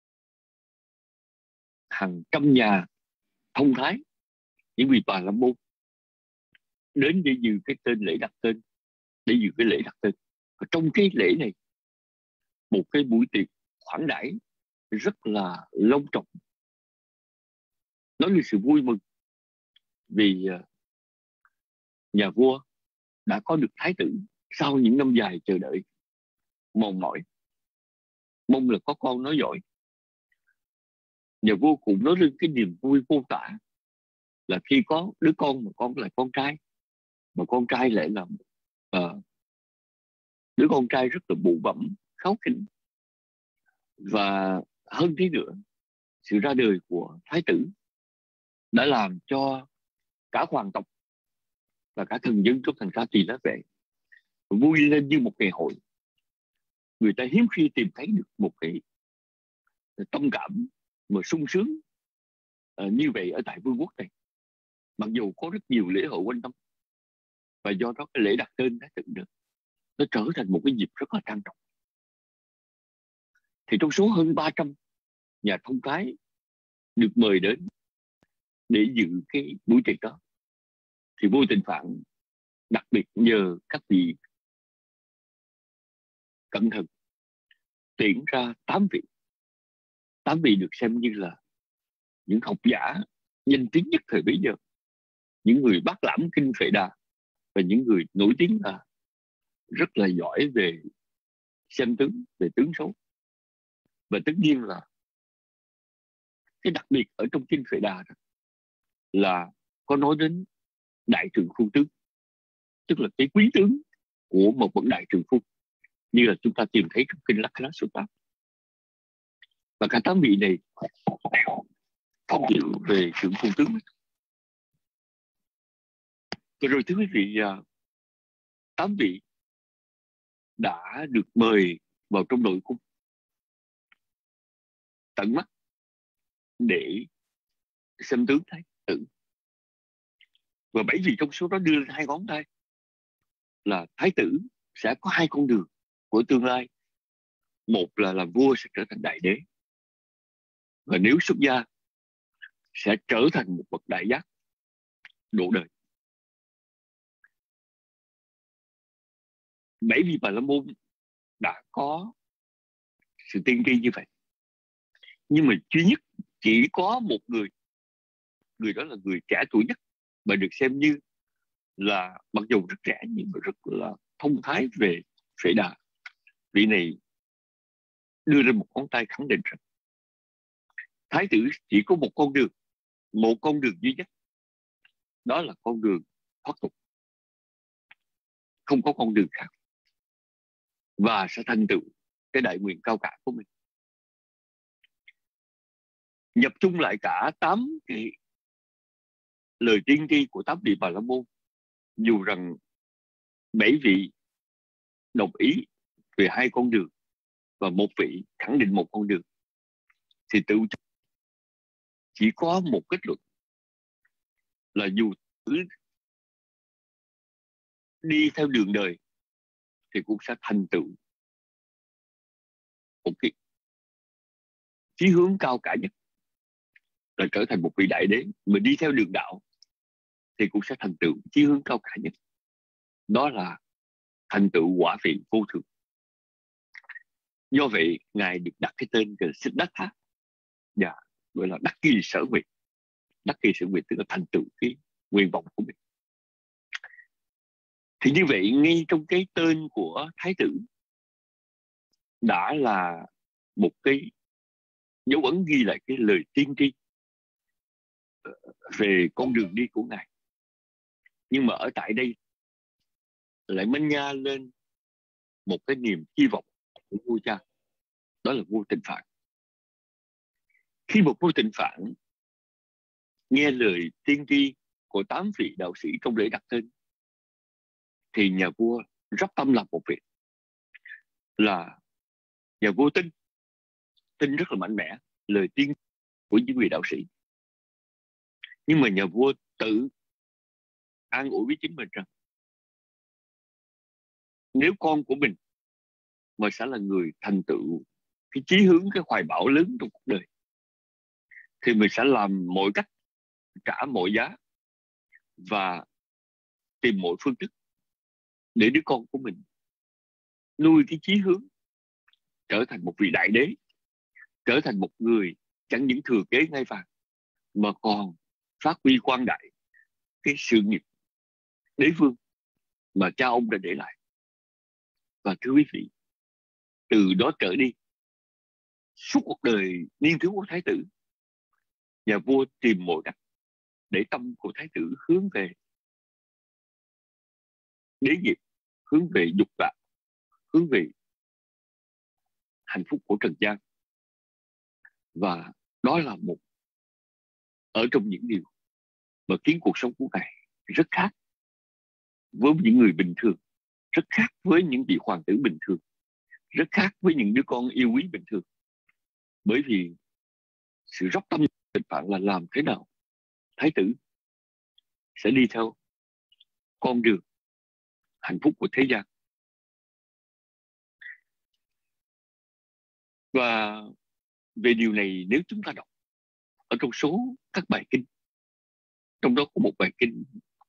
Speaker 4: hàng trăm nhà thông thái, những vị Bà La Môn đến để dự cái tên lễ đặt tên, để dự cái lễ đặt tên. Và trong cái lễ này, một cái buổi tiệc khoản đãi rất là long trọng, nói về sự vui mừng vì nhà vua đã có được thái tử sau những năm dài chờ đợi mòn mỏi, mong là có con nói giỏi. Nhà vua cũng nói lên cái niềm vui vô tả là khi có đứa con mà con là con trai, mà con trai lại là đứa con trai rất là bụ bẫm, kháu khỉnh. Và hơn thế nữa, sự ra đời của thái tử đã làm cho cả hoàng tộc và cả thần dân trong thành Ca Tỳ La Vệ vui lên như một ngày hội. Người ta hiếm khi tìm thấy được một cái tâm cảm mà sung sướng như vậy ở tại vương quốc này, mặc dù có rất nhiều lễ hội quanh năm. Và do đó cái lễ đặt tên thái tử nó trở thành một cái dịp rất là trang trọng. Thì trong số hơn 300 nhà thông thái được mời đến để dự cái buổi tiệc đó, thì Vua Tịnh Phạn đặc biệt nhờ các vị cẩn thận tuyển ra 8 vị. 8 vị được xem như là những học giả danh tiếng nhất thời bấy giờ, những người bác lãm kinh Phệ Đà, và những người nổi tiếng là rất là giỏi về xem tướng, về tướng số. Và tất nhiên là cái đặc biệt ở trong kinh Phệ Đà là có nói đến đại trượng phu tướng, tức là cái quý tướng của một bậc đại trượng phu, như là chúng ta tìm thấy trong kinh Lakkhana Sutta. Và cả 8 vị này thông hiểu về trượng phu tướng. Rồi thưa quý vị, 8 vị đã được mời vào trong nội cung tận mắt để xem tướng thái tử. Và 7 vị trong số đó đưa lên 2 ngón tay là thái tử sẽ có 2 con đường của tương lai. Một là làm vua sẽ trở thành đại đế, và nếu xuất gia sẽ trở thành một bậc đại giác độ đời. 7 vị Bà La Môn đã có sự tiên tri như vậy, nhưng mà duy nhất chỉ có một người đó là người trẻ tuổi nhất, mà được xem như là mặc dù rất trẻ nhưng mà rất là thông thái về Phệ Đà. Vị này đưa ra một ngón tay khẳng định rằng thái tử chỉ có một con đường duy nhất, đó là con đường thoát tục, không có con đường khác, và sẽ thành tựu cái đại nguyện cao cả của mình. Nhập chung lại cả 8 cái lời tiên tri của 8 vị Bà La Môn, dù rằng 7 vị đồng ý về 2 con đường và một vị khẳng định một con đường, thì tự chỉ có một kết luận là dù đi theo đường đời thì cũng sẽ thành tựu một cái chí hướng cao cả nhất, là trở thành một vị đại đế. Mà đi theo đường đạo thì cũng sẽ thành tựu chí hướng cao cả nhất, đó là thành tựu quả vị vô thượng. Do vậy ngài được đặt cái tên là Siddhartha, và gọi là đắc kỳ sở nguyện. Đắc kỳ sở nguyện tức là thành tựu cái nguyện vọng của mình. Thì như vậy ngay trong cái tên của thái tử đã là một cái dấu ấn ghi lại cái lời tiên tri về con đường đi của ngài. Nhưng mà ở tại đây lại manh nha lên một cái niềm hy vọng của vua cha, đó là vua Tịnh Phạn. Khi một vua Tịnh Phạn nghe lời tiên tri của 8 vị đạo sĩ trong lễ đặt tên, thì nhà vua rất tâm làm một việc là nhà vua tin rất là mạnh mẽ lời tiên của những vị đạo sĩ. Nhưng mà nhà vua tự an ủi với chính mình rằng nếu con của mình mà sẽ là người thành tựu cái chí hướng, cái hoài bão lớn trong cuộc đời, thì mình sẽ làm mọi cách, trả mọi giá và tìm mọi phương thức để đứa con của mình nuôi cái chí hướng trở thành một vị đại đế, trở thành một người chẳng những thừa kế ngai vàng mà còn phát huy quang đại cái sự nghiệp đế vương mà cha ông đã để lại. Và thưa quý vị, từ đó trở đi, suốt cuộc đời niên thiếu của thái tử, nhà vua tìm mọi cách để tâm của thái tử hướng về đế nghiệp, hướng về dục vọng, hướng về hạnh phúc của trần gian. Và đó là một ở trong những điều mà khiến cuộc sống của ngài rất khác với những người bình thường, rất khác với những vị hoàng tử bình thường, rất khác với những đứa con yêu quý bình thường. Bởi vì sự dốc tâm Tịnh Phạn là làm thế nào thái tử sẽ đi theo con đường hạnh phúc của thế gian. Và về điều này, nếu chúng ta đọc ở trong số các bài kinh, trong đó có một bài kinh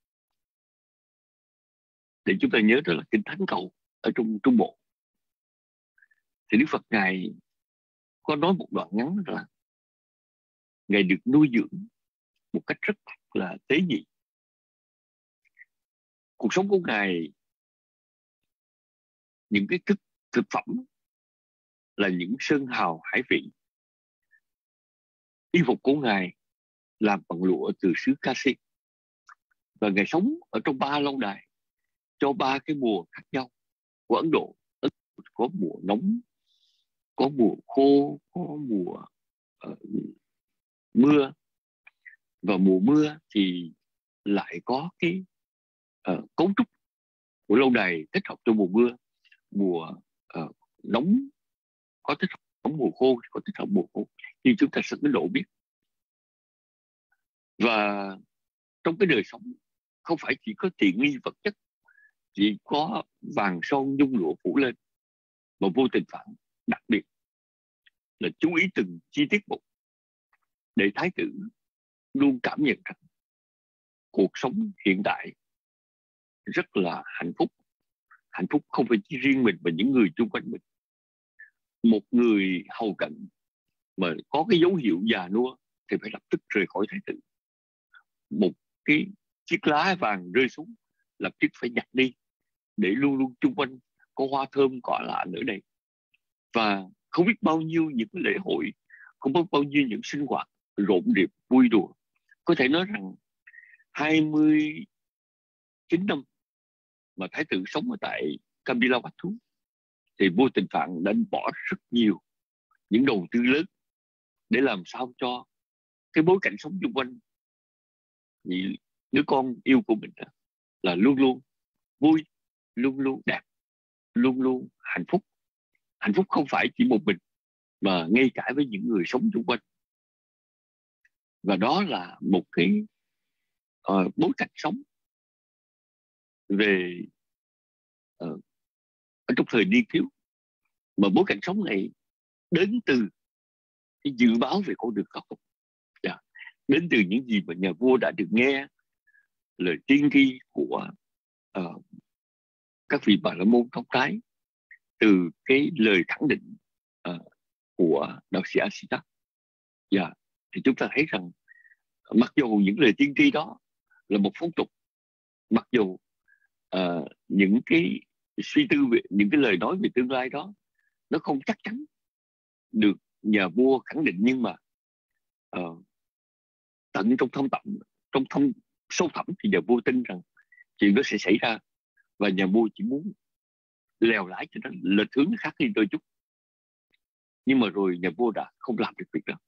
Speaker 4: để chúng ta nhớ, đó là kinh Thánh Cầu ở trong Trung Bộ, thì Đức Phật ngài có nói một đoạn ngắn là ngài được nuôi dưỡng một cách rất là tế nhị. Cuộc sống của ngài, những cái thực phẩm là những sơn hào hải vị. Y phục của ngài làm bằng lụa từ xứ Kashi. Và ngài sống ở trong 3 lâu đài cho 3 cái mùa khác nhau của Ấn Độ. Có mùa nóng, có mùa khô, có mùa mưa. Và mùa mưa thì lại có cái cấu trúc của lâu đài thích hợp cho mùa mưa. Mùa nóng có thích hợp mùa khô, có thích hợp mùa khô, như chúng ta sẵn Ấn Độ biết. Và trong cái đời sống không phải chỉ có tiện nghi vật chất, chỉ có vàng son nhung lụa phủ lên, mà vua Tịnh Phạn đặc biệt là chú ý từng chi tiết một để thái tử luôn cảm nhận rằng cuộc sống hiện tại rất là hạnh phúc. Hạnh phúc không phải chỉ riêng mình mà những người xung quanh mình. Một người hầu cận mà có cái dấu hiệu già nua thì phải lập tức rời khỏi thái tử. Một cái chiếc lá vàng rơi xuống, lập tức phải nhặt đi, để luôn luôn chung quanh có hoa thơm cỏ lạ nữa đây. Và không biết bao nhiêu những lễ hội, không biết bao nhiêu những sinh hoạt rộn rịp vui đùa. Có thể nói rằng 29 năm mà thái tử sống ở tại Kapilavatthu thì vua Tịnh Phạn đã bỏ rất nhiều những đầu tư lớn để làm sao cho cái bối cảnh sống xung quanh đứa con yêu của mình là luôn luôn vui, luôn luôn đẹp, luôn luôn hạnh phúc. Hạnh phúc không phải chỉ một mình mà ngay cả với những người sống xung quanh. Và đó là một cái bối cảnh sống về ở trong thời niên thiếu, mà bối cảnh sống này đến từ cái dự báo về con đường khắc phục, đến từ những gì mà nhà vua đã được nghe lời tiên tri của các vị Bà La Môn thông thái, từ cái lời khẳng định của đạo sĩ Asita. Thì chúng ta thấy rằng mặc dù những lời tiên tri đó là một phong tục, mặc dù những cái suy tư về những cái lời nói về tương lai đó nó không chắc chắn được nhà vua khẳng định, nhưng mà tận trong sâu thẳm thì nhà vua tin rằng chuyện đó sẽ xảy ra. và nhà vua chỉ muốn lèo lái cho nó lệch hướng khác đi đôi chút. Nhưng mà rồi nhà vua đã không làm được việc đó.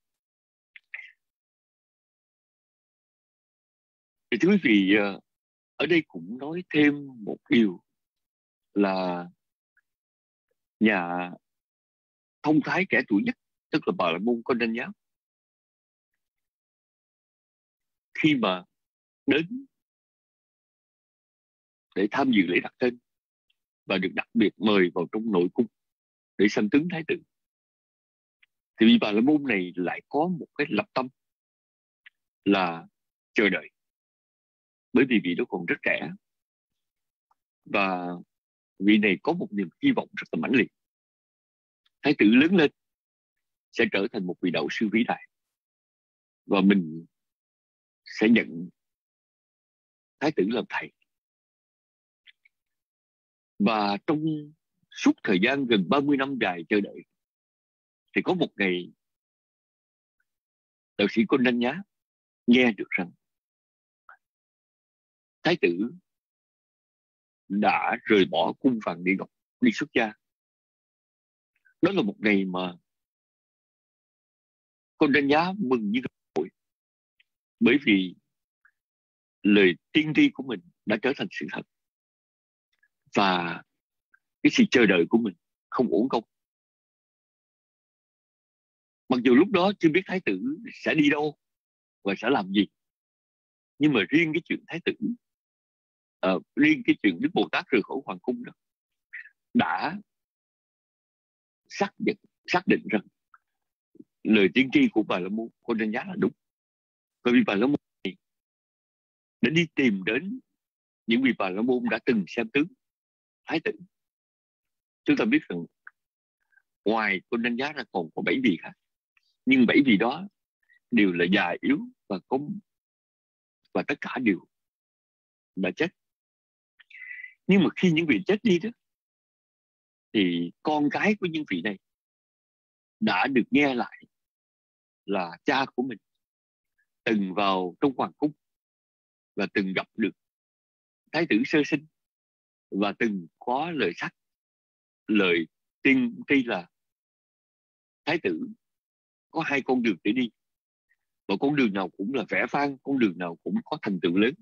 Speaker 4: Thì thưa quý vị, ở đây cũng nói thêm một điều là nhà thông thái kẻ tuổi nhất, tức là Bà La Môn Con Đanh Nháp, khi mà đến để tham dự lễ đặt tên và được đặc biệt mời vào trong nội cung để sanh tướng thái tử, thì vị Bà La Môn này lại có một cái lập tâm là chờ đợi, bởi vì vị đó còn rất trẻ và vị này có một niềm hy vọng rất là mãnh liệt. Thái tử lớn lên sẽ trở thành một vị đạo sư vĩ đại và mình sẽ nhận thái tử làm thầy. Và trong suốt thời gian gần 30 năm dài chờ đợi, thì có một ngày đạo sĩ Con Đanh Nháp nghe được rằng thái tử đã rời bỏ cung Vàng Địa Ngọc đi xuất gia. Đó là một ngày mà Con Đanh Nháp mừng như nổi, bởi vì lời tiên tri của mình đã trở thành sự thật và cái sự chờ đợi của mình không uổng công. Mặc dù lúc đó chưa biết thái tử sẽ đi đâu và sẽ làm gì, nhưng mà riêng cái chuyện thái tử, riêng cái chuyện Đức Bồ Tát rời khỏi hoàng cung đó đã xác định rằng lời tiên tri của Bà La Môn Con Đanh Nháp là đúng. Bởi vì Bà La Môn này đã đi tìm đến những vị Bà La Môn đã từng xem tướng thái tử. Chúng ta biết rằng ngoài Con Đanh Nháp ra còn có 7 vị khác, nhưng 7 vị đó đều là già yếu và tất cả đều đã chết. Nhưng mà khi những vị chết đi đó, thì con cái của những vị này đã được nghe lại là cha của mình từng vào trong hoàng cung và từng gặp được thái tử sơ sinh và từng có lời tiên tri là thái tử có 2 con đường để đi, và con đường nào cũng là vẻ vang, con đường nào cũng có thành tựu lớn.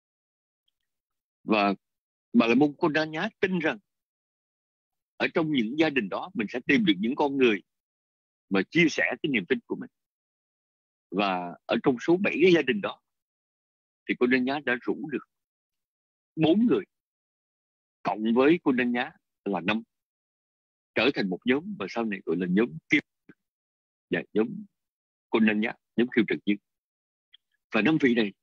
Speaker 4: Và Bà La Môn Con Đanh Nháp tin rằng ở trong những gia đình đó mình sẽ tìm được những con người mà chia sẻ cái niềm tin của mình. Và ở trong số 7 cái gia đình đó thì Con Đanh Nháp đã rủ được 4 người cộng với Con Đanh Nháp là 5, trở thành một nhóm và sau này gọi là nhóm Kiêu và nhóm Con Đanh Nháp, nhóm Kiêu Trần Như. Và 5 vị này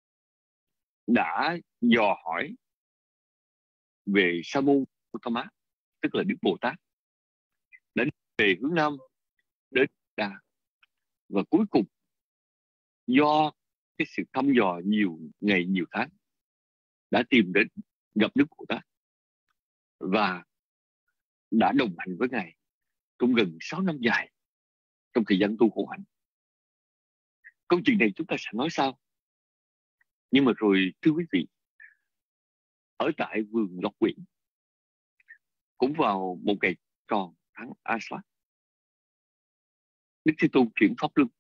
Speaker 4: đã dò hỏi về Sa Môn Gautama, tức là Đức Bồ Tát, đến về hướng Nam đến Đà, và cuối cùng do cái sự thăm dò nhiều ngày nhiều tháng đã tìm đến gặp Đức Bồ Tát và đã đồng hành với Ngài trong gần 6 năm dài trong thời gian tu khổ hạnh. Câu chuyện này chúng ta sẽ nói sau. Nhưng mà rồi thưa quý vị, ở tại vườn Ngọc Quyển, cũng vào một ngày tròn tháng Aswat, Đức Thế Tôn chuyển pháp luân,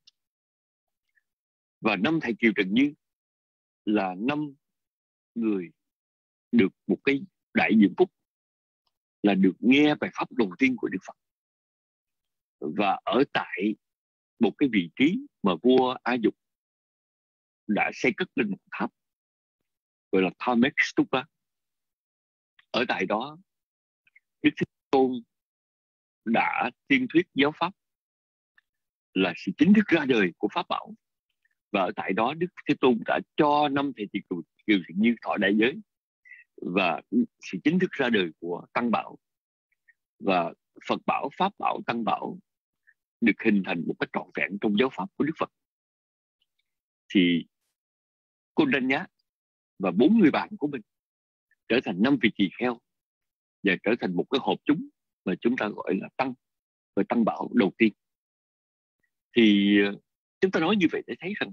Speaker 4: và 5 thầy Kiều Trần Như là 5 người được một cái đại diễm phúc là được nghe bài pháp đầu tiên của Đức Phật. Và ở tại một cái vị trí mà vua A Dục đã xây cất lên một tháp gọi là Thamek Stupa. Ở tại đó Đức Thế Tôn đã tuyên thuyết giáo pháp là sự chính thức ra đời của pháp bảo. Và ở tại đó Đức Thế Tôn đã cho 5 thầy Kiều Trần Như thọ đại giới và sự chính thức ra đời của Tăng Bảo. Và Phật bảo, Pháp bảo, Tăng bảo được hình thành một cách trọn vẹn trong giáo pháp của Đức Phật. Thì Con Đanh Nháp và 4 người bạn của mình trở thành 5 vị tỳ kheo và trở thành một cái hộp chúng mà chúng ta gọi là Tăng và Tăng bảo đầu tiên. Thì chúng ta nói như vậy để thấy rằng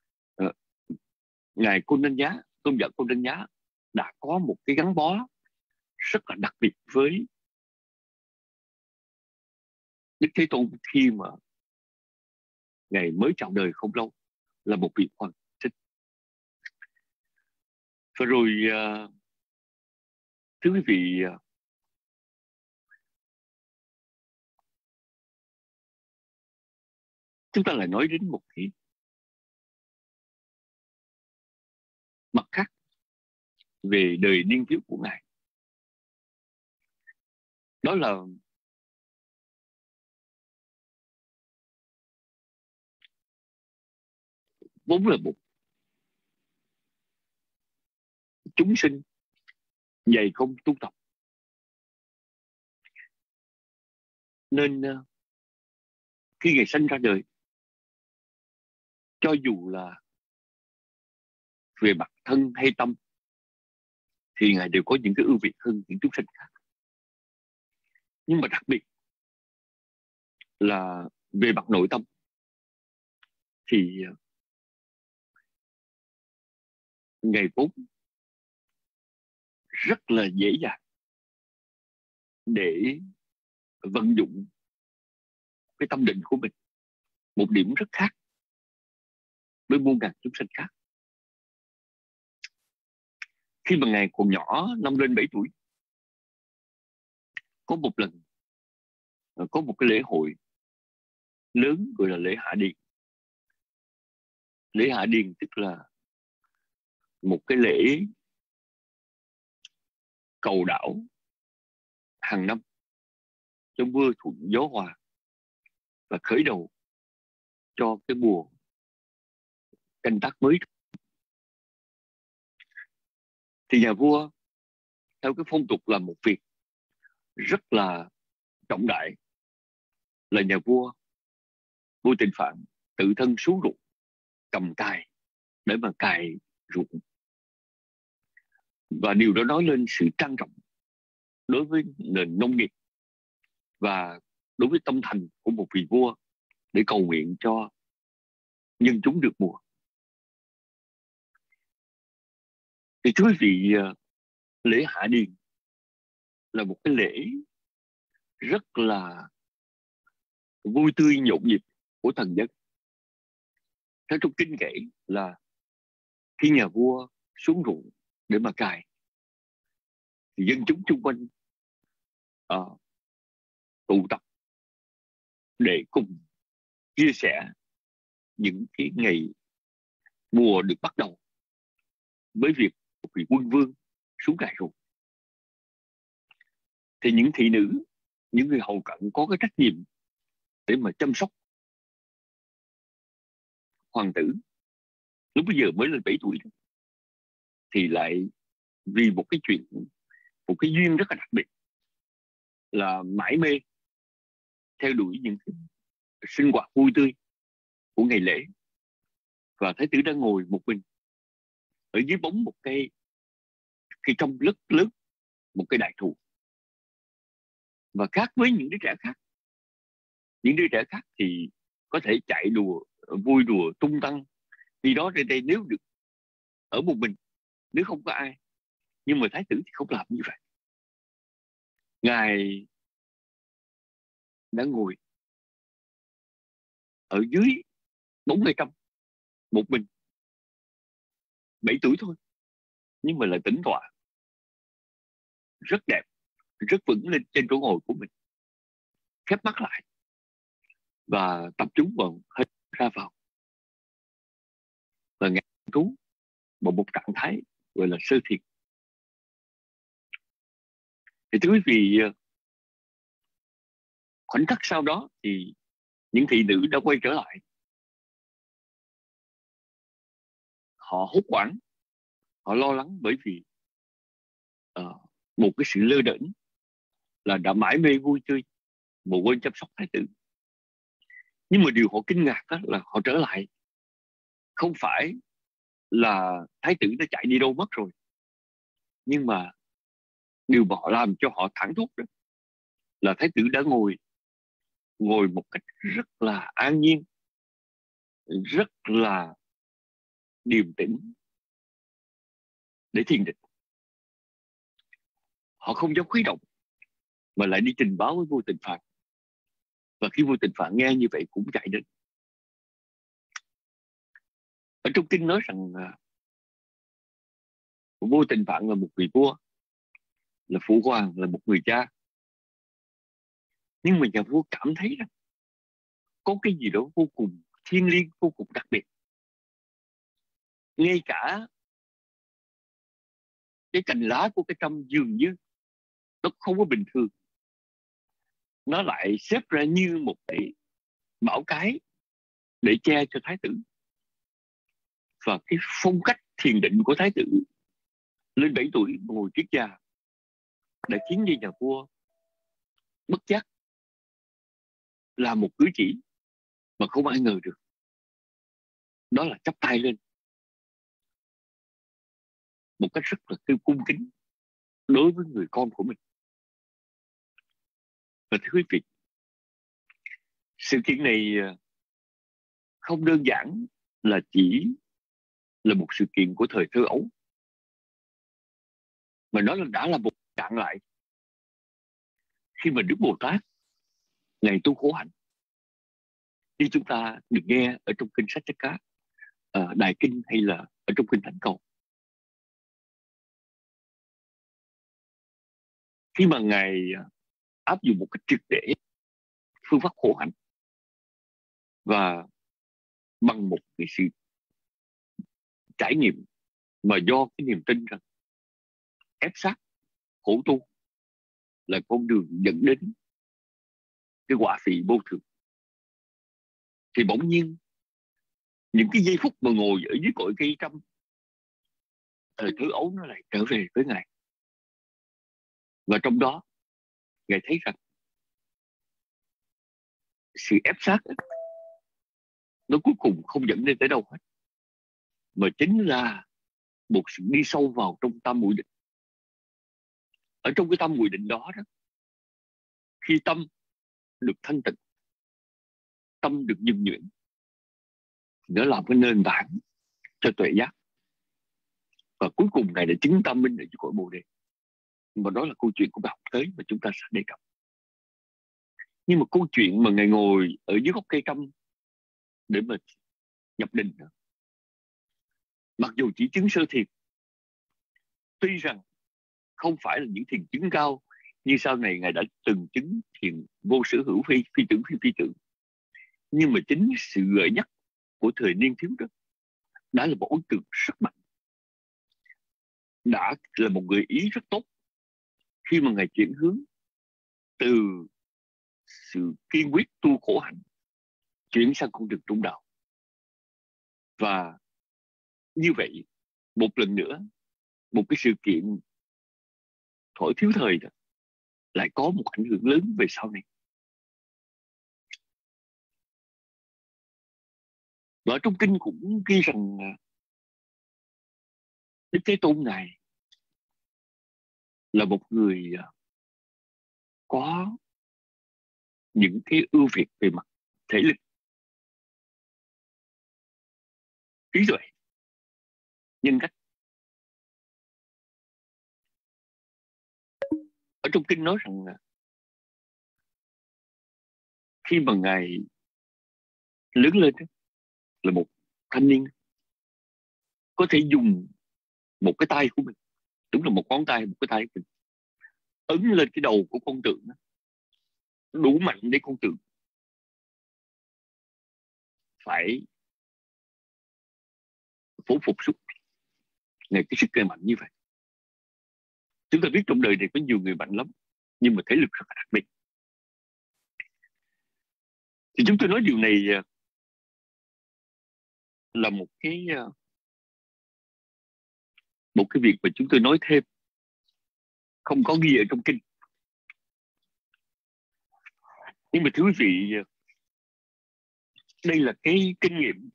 Speaker 4: Ngài Con Đanh Nháp, tôn giả Con Đanh Nháp đã có một cái gắn bó rất là đặc biệt với Đức Thế Tôn khi mà Ngài mới chào đời không lâu, là một vị hoàng thích. Và rồi thưa quý vị, chúng ta lại nói đến một cái mặt khác về đời niên thiếu của Ngài. Đó là vốn là một chúng sinh dày công tu tập, nên khi Ngài sanh ra đời, cho dù là về mặt thân hay tâm, thì Ngài đều có những cái ưu việt hơn những chúng sinh khác. Nhưng mà đặc biệt là về mặt nội tâm thì Ngài vốn rất là dễ dàng để vận dụng cái tâm định của mình, một điểm rất khác với muôn ngàn chúng sinh khác. Khi mà Ngài còn nhỏ, 5 lên 7 tuổi, có một lần có một cái lễ hội lớn gọi là lễ Hạ Điền. Lễ Hạ Điền tức là một cái lễ cầu đảo hàng năm cho mưa thuận gió hòa và khởi đầu cho cái mùa canh tác mới. Thì nhà vua theo cái phong tục làm một việc rất là trọng đại, là nhà vua Tịnh Phạn tự thân xuống ruộng cầm cày để mà cày ruộng. Và điều đó nói lên sự trang trọng đối với nền nông nghiệp và đối với tâm thành của một vị vua để cầu nguyện cho nhân chúng được mùa. Thì thưa quý vị, lễ Hạ Điền là một cái lễ rất là vui tươi nhộn nhịp của thần dân. Theo trong kinh kể là khi nhà vua xuống ruộng để mà cày, thì dân chúng xung quanh tụ tập để cùng chia sẻ những cái ngày mùa được bắt đầu với việc một vị quân vương xuống cày ruộng. Thì những thị nữ, những người hầu cận có cái trách nhiệm để mà chăm sóc hoàng tử lúc bây giờ mới lên 7 tuổi đó, thì lại vì một cái chuyện, một cái duyên rất là đặc biệt, là mải mê theo đuổi những cái sinh hoạt vui tươi của ngày lễ. Và thái tử đang ngồi một mình ở dưới bóng một cái trong rất lớn, một cái đại thụ. Và khác với những đứa trẻ khác, những đứa trẻ khác thì có thể chạy đùa, vui đùa tung tăng đi đó trên đây nếu được ở một mình, nếu không có ai. Nhưng mà thái tử thì không làm như vậy. Ngài đã ngồi ở dưới bóng cây trăm một mình, 7 tuổi thôi, nhưng mà là tĩnh tọa, rất đẹp, rất vững lên trên chỗ ngồi của mình, khép mắt lại và tập trung vào hơi ra vào, và ngài trú vào một trạng thái gọi là sơ thiền. Thì thưa quý vị, khoảnh khắc sau đó thì những thị nữ đã quay trở lại. Họ hốt hoảng, họ lo lắng bởi vì một cái sự lơ đễnh là đã mãi mê vui tươi mà quên chăm sóc thái tử. Nhưng mà điều họ kinh ngạc đó là họ trở lại, không phải là thái tử đã chạy đi đâu mất rồi, nhưng mà điều mà họ làm cho họ thảng thốt đó là thái tử đã ngồi một cách rất là an nhiên, rất là điềm tĩnh để thiền định. họ không dám khuấy động mà lại đi trình báo với Vua Tịnh Phạn. Và khi Vua Tịnh Phạn nghe như vậy cũng chạy đến. Ở trong kinh nói rằng Vua Tịnh Phạn là một vị vua, là phụ hoàng, là một người cha. Nhưng mà nhà vua cảm thấy rằng có cái gì đó vô cùng thiêng liêng, vô cùng đặc biệt. Ngay cả cái cành lá của cái trăm dường như nó không có bình thường, nó lại xếp ra như một cái bảo cái để che cho thái tử. Và cái phong cách thiền định của thái tử lên 7 tuổi ngồi triết gia đã khiến cho nhà vua bất giác làm một cử chỉ mà không ai ngờ được. Đó là chắp tay lên một cách rất là cung kính đối với người con của mình. Và thưa quý vị, sự kiện này không đơn giản là chỉ là một sự kiện của thời thơ ấu, mà nó đã là một trạng lại khi mà Đức Bồ Tát ngày tu khổ hạnh, như chúng ta được nghe ở trong kinh Sách Chát Cá, Đại Kinh hay là ở trong kinh Thánh Cầu. Khi mà Ngài áp dụng một cách triệt để phương pháp khổ hạnh và bằng một cái sự trải nghiệm mà do cái niềm tin rằng ép sát khổ tu là con đường dẫn đến cái quả vị vô thường, thì bỗng nhiên những cái giây phút mà ngồi ở dưới cội cây trăm thời thơ ấu nó lại trở về với Ngài. Và trong đó Ngài thấy rằng sự ép sát ấy, nó cuối cùng không dẫn đến tới đâu hết, mà chính là một sự đi sâu vào trong tam muội định. Ở trong cái tam muội định đó, khi tâm được thanh tịnh, tâm được nhuần nhuyễn, nó làm cái nền tảng cho tuệ giác. Và cuối cùng Ngài đã chứng tâm minh ở dưới cội Bồ Đề. Và đó là câu chuyện của bài học tới mà chúng ta sẽ đề cập. Nhưng mà câu chuyện mà Ngài ngồi ở dưới gốc cây trăm để mà nhập định, mặc dù chỉ chứng sơ thiền, tuy rằng không phải là những thiền chứng cao như sau này Ngài đã từng chứng thiền vô sở hữu phi tưởng phi tưởng, nhưng mà chính sự gợi nhắc của thời niên thiếu đó đã là một ấn tượng rất mạnh, đã là một gợi ý rất tốt khi mà Ngài chuyển hướng từ sự kiên quyết tu khổ hạnh chuyển sang con đường trung đạo. Và như vậy, một lần nữa, một cái sự kiện thổi thiếu thời đó lại có một ảnh hưởng lớn về sau này. Và trong kinh cũng ghi rằng Đức Thế Tôn Ngài là một người có những cái ưu việt về mặt thể lực, trí tuệ, nhân cách. Ở trong kinh nói rằng khi mà Ngài lớn lên là một thanh niên, có thể dùng một cái tay của mình, đúng là một ngón tay, một cái tay của mình, ấn lên cái đầu của con tượng, đủ mạnh để con tượng phải phủ phục xuống. Ngày cái sức Ngài mạnh như vậy. Chúng ta biết trong đời này có nhiều người mạnh lắm, nhưng mà thể lực rất là đặc biệt. Thì chúng tôi nói điều này là một cái việc mà chúng tôi nói thêm, không có ghi ở trong kinh. Nhưng mà thưa quý vị, đây là cái kinh nghiệm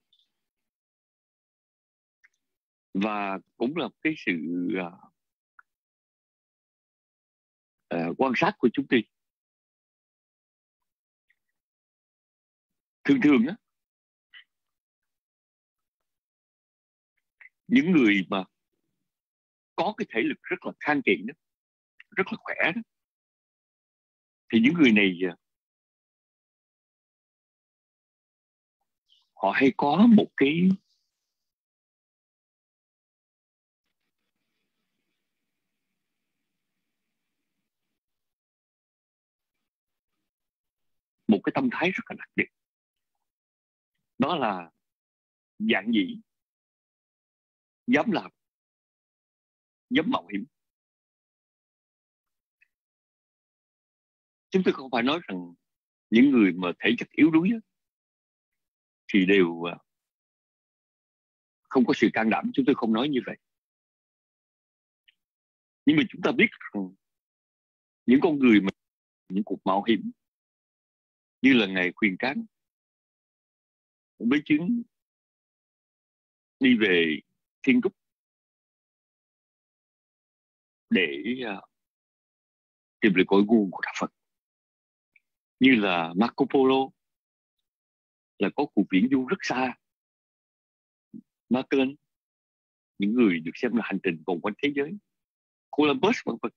Speaker 4: và cũng là cái sự quan sát của chúng tôi. Thường thường á, những người mà có cái thể lực rất là khang kiện đó, rất là khỏe đó, thì những người này họ hay có một cái tâm thái rất là đặc biệt, đó là dạn dĩ, dám làm, dám mạo hiểm. Chúng tôi không phải nói rằng những người mà thể chất yếu đuối thì đều không có sự can đảm, chúng tôi không nói như vậy. Nhưng mà chúng ta biết rằng những con người mà những cuộc mạo hiểm như là Ngài khuyên cán với chuyến đi về Thiên Trúc để tìm lại cội nguồn của đạo Phật, như là Marco Polo là có cuộc viễn du rất xa, Martin, những người được xem là hành trình vòng quanh thế giới, Columbus vân vân,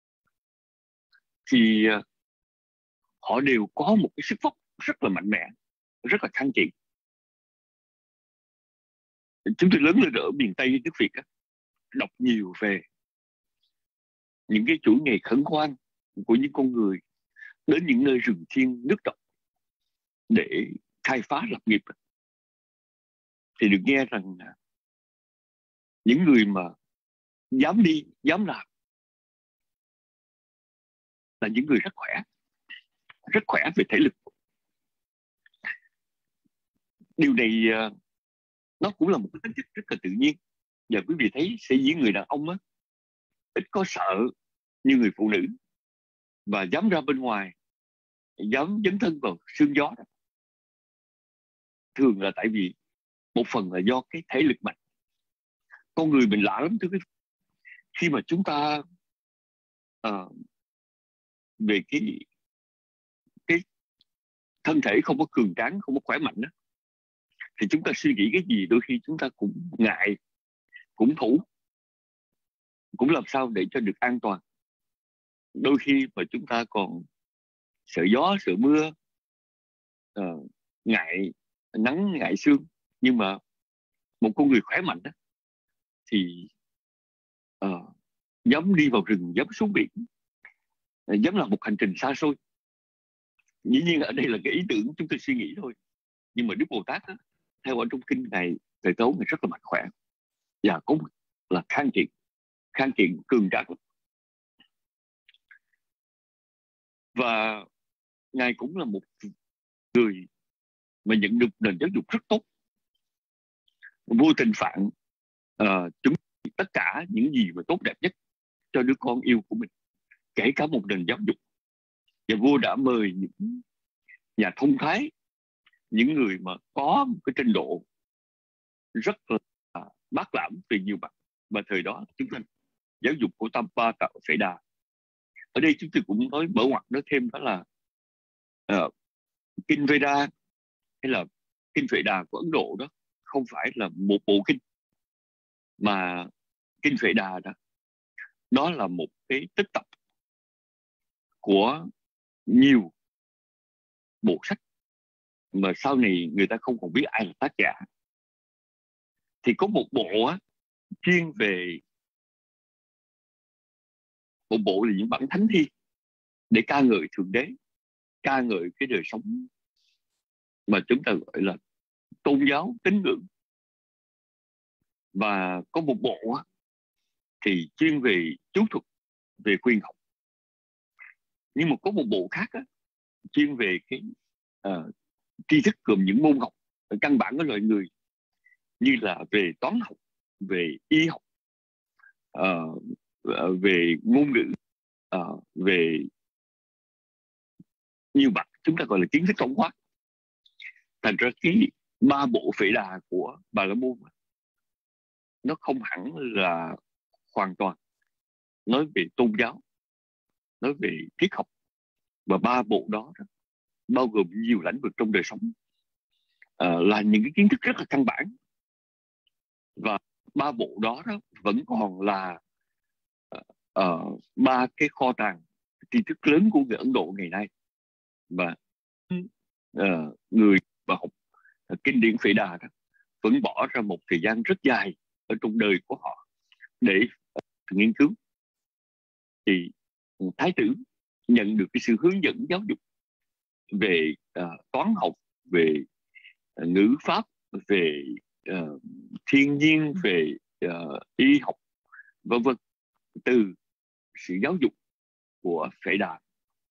Speaker 4: thì họ đều có một cái sức vóc rất là mạnh mẽ, rất là kháng kiện. Chúng tôi lớn lên ở miền Tây nước Việt đọc nhiều về những cái chuỗi ngày khẩn khoan của những con người đến những nơi rừng thiên nước độc để khai phá lập nghiệp, thì được nghe rằng những người mà dám đi, dám làm là những người rất khỏe về thể lực. Điều này nó cũng là một cái tính chất rất là tự nhiên. Và quý vị thấy sẽ dĩ người đàn ông ít có sợ như người phụ nữ, và dám ra bên ngoài, dám dấn thân vào sương gió đó. Thường là tại vì một phần là do cái thể lực mạnh. Con người mình lạ lắm thưa quý vị. Khi mà chúng ta về cái thân thể không có cường tráng, không có khỏe mạnh đó, thì chúng ta suy nghĩ cái gì đôi khi chúng ta cũng ngại, cũng thủ, cũng làm sao để cho được an toàn. Đôi khi mà chúng ta còn sợ gió, sợ mưa, ngại nắng, ngại sương. Nhưng mà một con người khỏe mạnh đó, thì dám đi vào rừng, dám xuống biển, dám làm một hành trình xa xôi. Dĩ nhiên ở đây là cái ý tưởng chúng tôi suy nghĩ thôi. Nhưng mà Đức Bồ Tát đó, theo ở trong kinh này, Thầy Tố này rất là mạnh khỏe và có là kháng kiện cường tráng. Và Ngài cũng là một người mà nhận được nền giáo dục rất tốt, vô tình phạn chúng tất cả những gì mà tốt đẹp nhất cho đứa con yêu của mình, kể cả một nền giáo dục. Và vua đã mời những nhà thông thái, những người mà có một cái trình độ rất là bác lãm về nhiều mặt. Và thời đó chúng ta giáo dục của Tampa tạo Phệ Đà. Ở đây chúng tôi cũng nói mở ngoặt nói thêm, đó là kinh Veda hay là kinh Phệ Đà của Ấn Độ đó không phải là một bộ kinh, mà kinh Phệ Đà đó là một cái tích tập của nhiều bộ sách mà sau này người ta không còn biết ai là tác giả. Thì có một bộ chuyên về, một bộ là những bản thánh thi để ca ngợi Thượng Đế, ca ngợi cái đời sống mà chúng ta gọi là tôn giáo, tín ngưỡng. Và có một bộ thì chuyên về chú thuật, về khuyên học. Nhưng mà có một bộ khác chuyên về cái tri thức gồm những môn học căn bản của loài người, như là về toán học, về y học, về ngôn ngữ, về nhiều mặt chúng ta gọi là kiến thức tổng quát. Thành ra cái 3 bộ Phệ Đà của Bà La Môn nó không hẳn là hoàn toàn nói về tôn giáo, nói về triết học. Và 3 bộ đó bao gồm nhiều lĩnh vực trong đời sống, là những cái kiến thức rất là căn bản. Và 3 bộ đó vẫn còn là ba cái kho tàng tri thức lớn của người Ấn Độ ngày nay, và người mà học kinh điển Phệ Đà đó vẫn bỏ ra một thời gian rất dài ở trong đời của họ để nghiên cứu. Thì Thái tử nhận được cái sự hướng dẫn giáo dục về toán học, về ngữ pháp, về thiên nhiên, về y học, vân vân, từ sự giáo dục của Phệ Đà.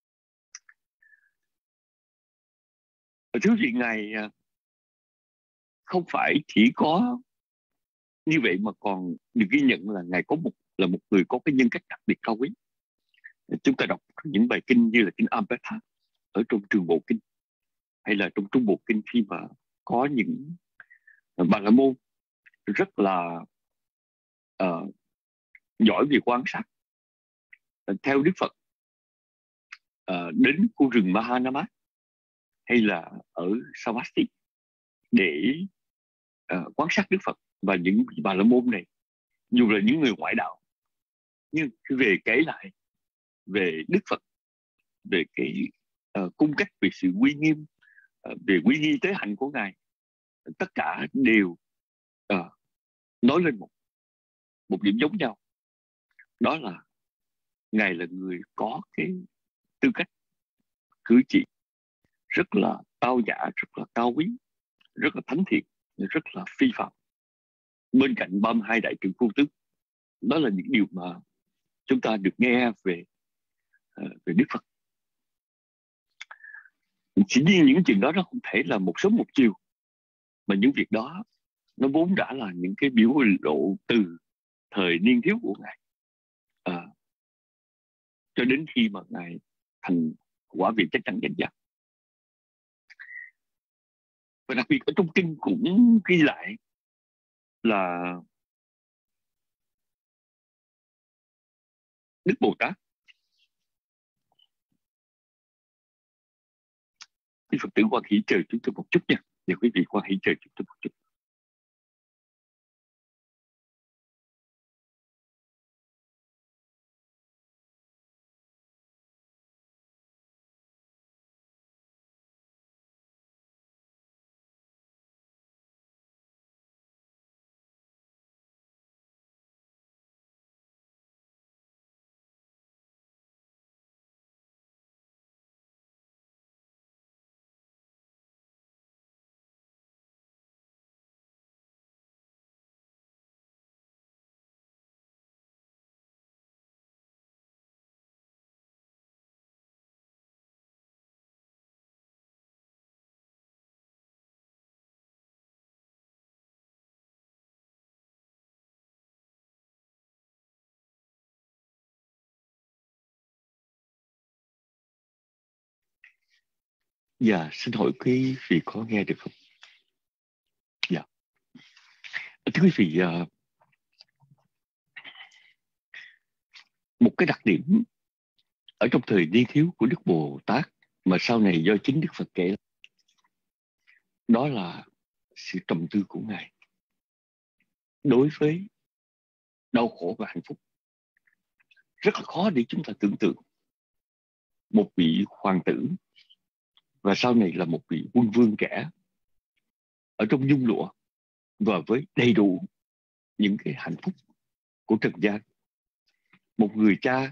Speaker 4: Thứ vị Ngài không phải chỉ có như vậy mà còn được ghi nhận là Ngài là một người có cái nhân cách đặc biệt cao quý. Chúng ta đọc những bài kinh như là kinh Ambedkar ở trong Trường Bộ Kinh, hay là trong Trung Bộ Kinh, khi mà có những Bà La Môn rất là giỏi về quan sát theo Đức Phật đến khu rừng Mahanama hay là ở Savatthi để quan sát Đức Phật. Và những Bà La Môn này dù là những người ngoại đạo, nhưng về kể lại về Đức Phật, về cái cung cách, về sự uy nghiêm, về uy nghi tế hạnh của Ngài, tất cả đều nói lên một điểm giống nhau. Đó là Ngài là người có cái tư cách cử chỉ rất là tao nhã, rất là cao quý, rất là thánh thiện, rất là phi phạm, bên cạnh 32 đại trưởng phu tước. Đó là những điều mà chúng ta được nghe về Đức Phật. Chỉ nhiên những chuyện đó nó không thể là một sớm một chiều, mà những việc đó nó vốn đã là những cái biểu lộ từ thời niên thiếu của Ngài cho đến khi mà Ngài thành quả vị chắc chắn chánh giác. Và đặc biệt ở trong kinh cũng ghi lại là Đức Bồ Tát, quý Phật tử quan hỷ chờ chúng tôi một chút nha. Để quý vị quan hỷ chờ chúng tôi một chút. Dạ, xin hỏi quý vị có nghe được không? Dạ. Thưa quý vị, một cái đặc điểm ở trong thời niên thiếu của Đức Bồ Tát mà sau này do chính Đức Phật kể, đó là sự trầm tư của Ngài đối với đau khổ và hạnh phúc. Rất là khó để chúng ta tưởng tượng một vị hoàng tử và sau này là một vị quân vương trẻ ở trong nhung lụa và với đầy đủ những cái hạnh phúc của trần gian. Một người cha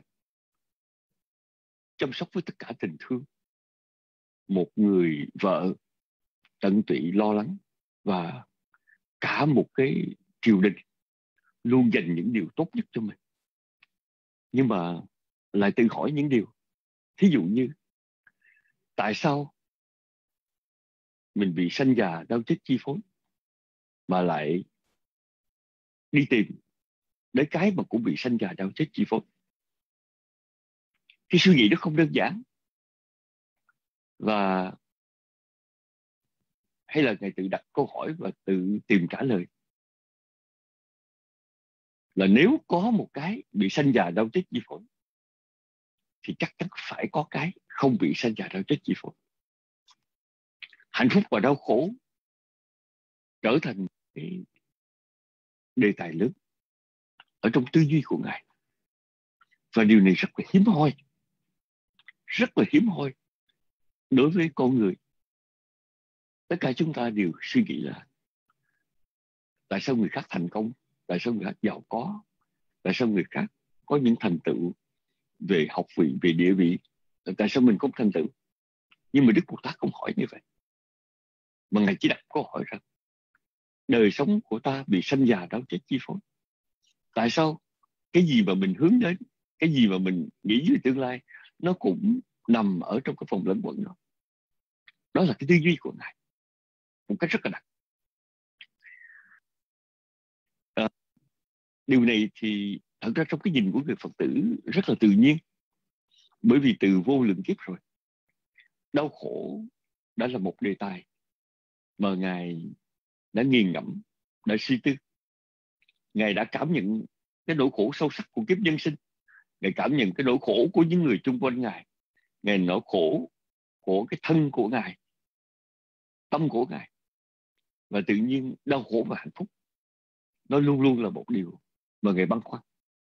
Speaker 4: chăm sóc với tất cả tình thương, một người vợ tận tụy lo lắng, và cả một cái triều đình luôn dành những điều tốt nhất cho mình. Nhưng mà lại tự hỏi những điều, thí dụ như tại sao mình bị sanh già đau chết chi phối mà lại đi tìm đến cái mà cũng bị sanh già đau chết chi phối. Cái suy nghĩ đó không đơn giản. Và hay là Ngài tự đặt câu hỏi và tự tìm trả lời là nếu có một cái bị sanh già đau chết chi phối thì chắc chắn phải có cái không bị sanh già đau chết chi phối. Hạnh phúc và đau khổ trở thành cái đề tài lớn ở trong tư duy của Ngài. Và điều này rất là hiếm hoi, rất là hiếm hoi đối với con người. Tất cả chúng ta đều suy nghĩ là tại sao người khác thành công, tại sao người khác giàu có, tại sao người khác có những thành tựu về học vị, về địa vị, tại sao mình không thành tựu. Nhưng mà Đức Bồ Tát không hỏi như vậy, mà Ngài chỉ đặt câu hỏi rằng đời sống của ta bị sanh già đau chết chi phối. Tại sao cái gì mà mình hướng đến, cái gì mà mình nghĩ về tương lai, nó cũng nằm ở trong cái vòng lẫn quẩn đó. Đó là cái tư duy của Ngài một cách rất là đặc. Điều này thì thật ra trong cái nhìn của người Phật tử rất là tự nhiên, bởi vì từ vô lượng kiếp rồi, đau khổ đã là một đề tài mà Ngài đã nghiền ngẫm, đã suy tư. Ngài đã cảm nhận cái nỗi khổ sâu sắc của kiếp nhân sinh. Ngài cảm nhận cái nỗi khổ của những người chung quanh Ngài. Ngài nỗi khổ của cái thân của Ngài, tâm của Ngài. Và tự nhiên đau khổ và hạnh phúc nó luôn luôn là một điều mà Ngài băn khoăn.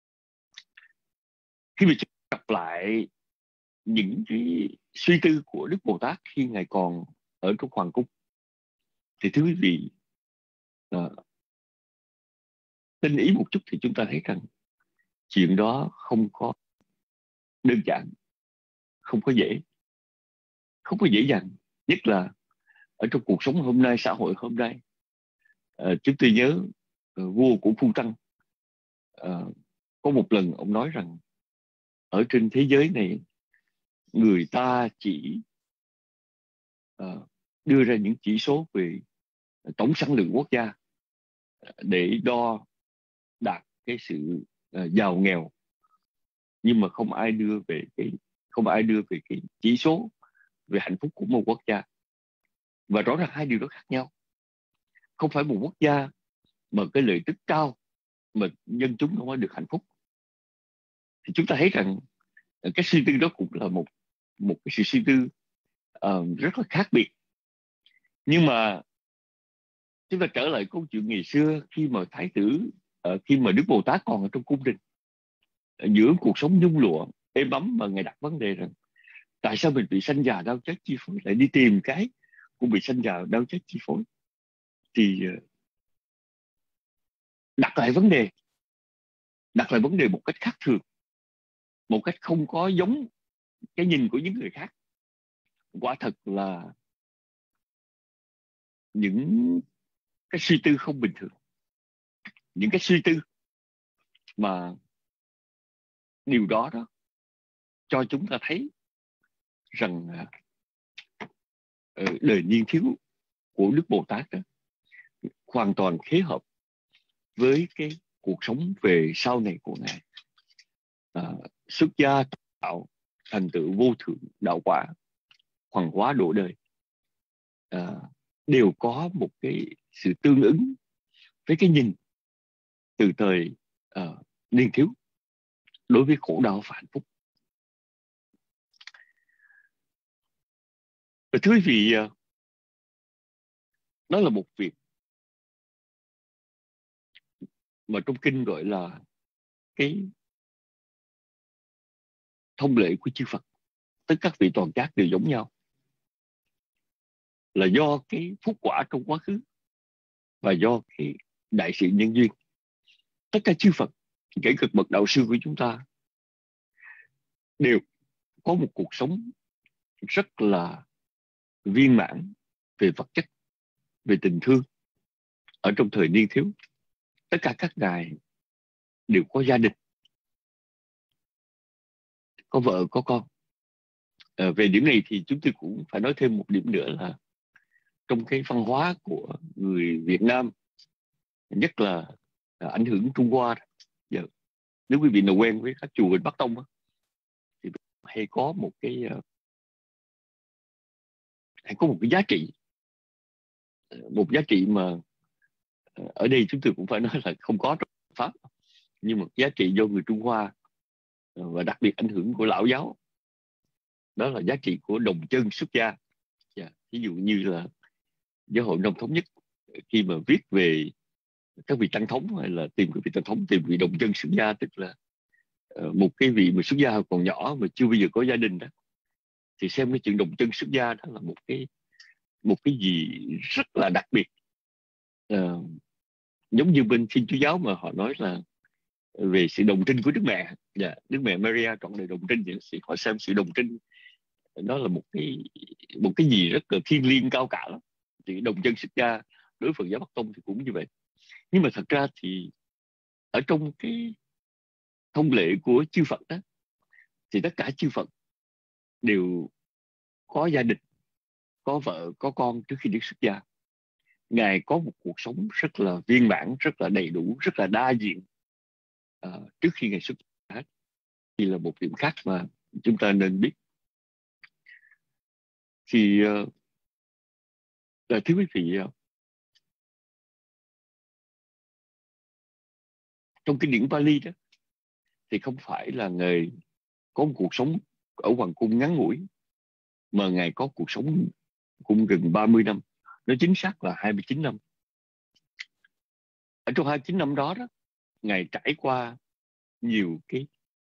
Speaker 4: Khi mà gặp lại những cái suy tư của Đức Bồ Tát khi Ngài còn ở trong hoàng cung, thì thưa quý vị, tinh ý một chút thì chúng ta thấy rằng chuyện đó không có đơn giản, không có dễ dàng. Nhất là ở trong cuộc sống hôm nay, xã hội hôm nay. Chúng tôi nhớ vua của Phu Tăng có một lần ông nói rằng ở trên thế giới này người ta chỉ đưa ra những chỉ số về tổng sản lượng quốc gia để đo đạt cái sự giàu nghèo, nhưng mà không ai đưa về cái chỉ số về hạnh phúc của một quốc gia. Và rõ ràng hai điều đó khác nhau. Không phải một quốc gia mà cái lợi tức cao mà dân chúng không có được hạnh phúc. Thì chúng ta thấy rằng cái suy tư đó cũng là một cái sự suy tư rất là khác biệt. Nhưng mà chúng ta trở lại câu chuyện ngày xưa, khi mà Thái tử, khi mà Đức Bồ Tát còn ở trong cung đình, giữa cuộc sống nhung lụa êm ấm, mà Ngài đặt vấn đề rằng tại sao mình bị sanh già đau chết chi phối, lại đi tìm cái cũng bị sanh già đau chết chi phối. Thì đặt lại vấn đề một cách khác thường, một cách không có giống cái nhìn của những người khác. Quả thật là những cái suy tư không bình thường, những cái suy tư mà điều đó cho chúng ta thấy rằng đời niên thiếu của Đức Bồ Tát đó hoàn toàn khế hợp với cái cuộc sống về sau này của Ngài. Xuất gia tạo, thành tựu vô thượng đạo quả, hoàng hóa độ đời, đều có một cái sự tương ứng với cái nhìn từ thời niên thiếu đối với khổ đau và hạnh phúc. Và thưa quý vị, đó là một việc mà trong kinh gọi là cái thông lệ của chư Phật. Tất các vị toàn giác đều giống nhau, là do cái phúc quả trong quá khứ và do cái đại sự nhân duyên. Tất cả chư Phật, kể cả bậc đạo sư của chúng ta, đều có một cuộc sống rất là viên mãn về vật chất, về tình thương ở trong thời niên thiếu. Tất cả các ngài đều có gia đình, có vợ, có con. Về điểm này thì chúng tôi cũng phải nói thêm một điểm nữa là trong cái văn hóa của người Việt Nam, nhất là ảnh hưởng Trung Hoa. Giờ, nếu quý vị nào quen với các chùa bên Bắc Tông thì hay có một cái giá trị, giá trị mà ở đây chúng tôi cũng phải nói là không có trong Pháp, nhưng một giá trị do người Trung Hoa và đặc biệt ảnh hưởng của Lão giáo. Đó là giá trị của đồng chân xuất gia. Ví dụ như là Giáo hội Nông Thống Nhất khi mà viết về các vị tăng thống, hay là tìm các vị tăng thống, tìm vị đồng chân xuất gia, tức là một cái vị mà xuất gia còn nhỏ mà chưa bao giờ có gia đình đó, thì xem cái chuyện đồng chân xuất gia đó là một cái gì rất là đặc biệt. Giống như bên Thiên Chúa giáo mà họ nói là về sự đồng trinh của Đức Mẹ, Đức Mẹ Maria trọn đời đồng trinh, thì họ xem sự đồng trinh đó là một cái gì rất là thiêng liêng cao cả lắm. Thì đồng chân xuất gia đối với Phật giáo Bắc Tông thì cũng như vậy. Nhưng mà thật ra thì ở trong cái thông lệ của chư Phật đó, thì tất cả chư Phật đều có gia đình, có vợ, có con trước khi được xuất gia. Ngài có một cuộc sống rất là viên mãn, rất là đầy đủ, rất là đa diện trước khi Ngài xuất gia. Thì là một điểm khác mà chúng ta nên biết. Thì thưa quý vị, trong kinh điển Pali đó, thì không phải là Ngài có một cuộc sống ở hoàng cung ngắn ngủi, mà Ngài có cuộc sống cũng gần 30 năm. Nó chính xác là 29 năm. Ở trong 29 năm đó, Ngài trải qua nhiều cái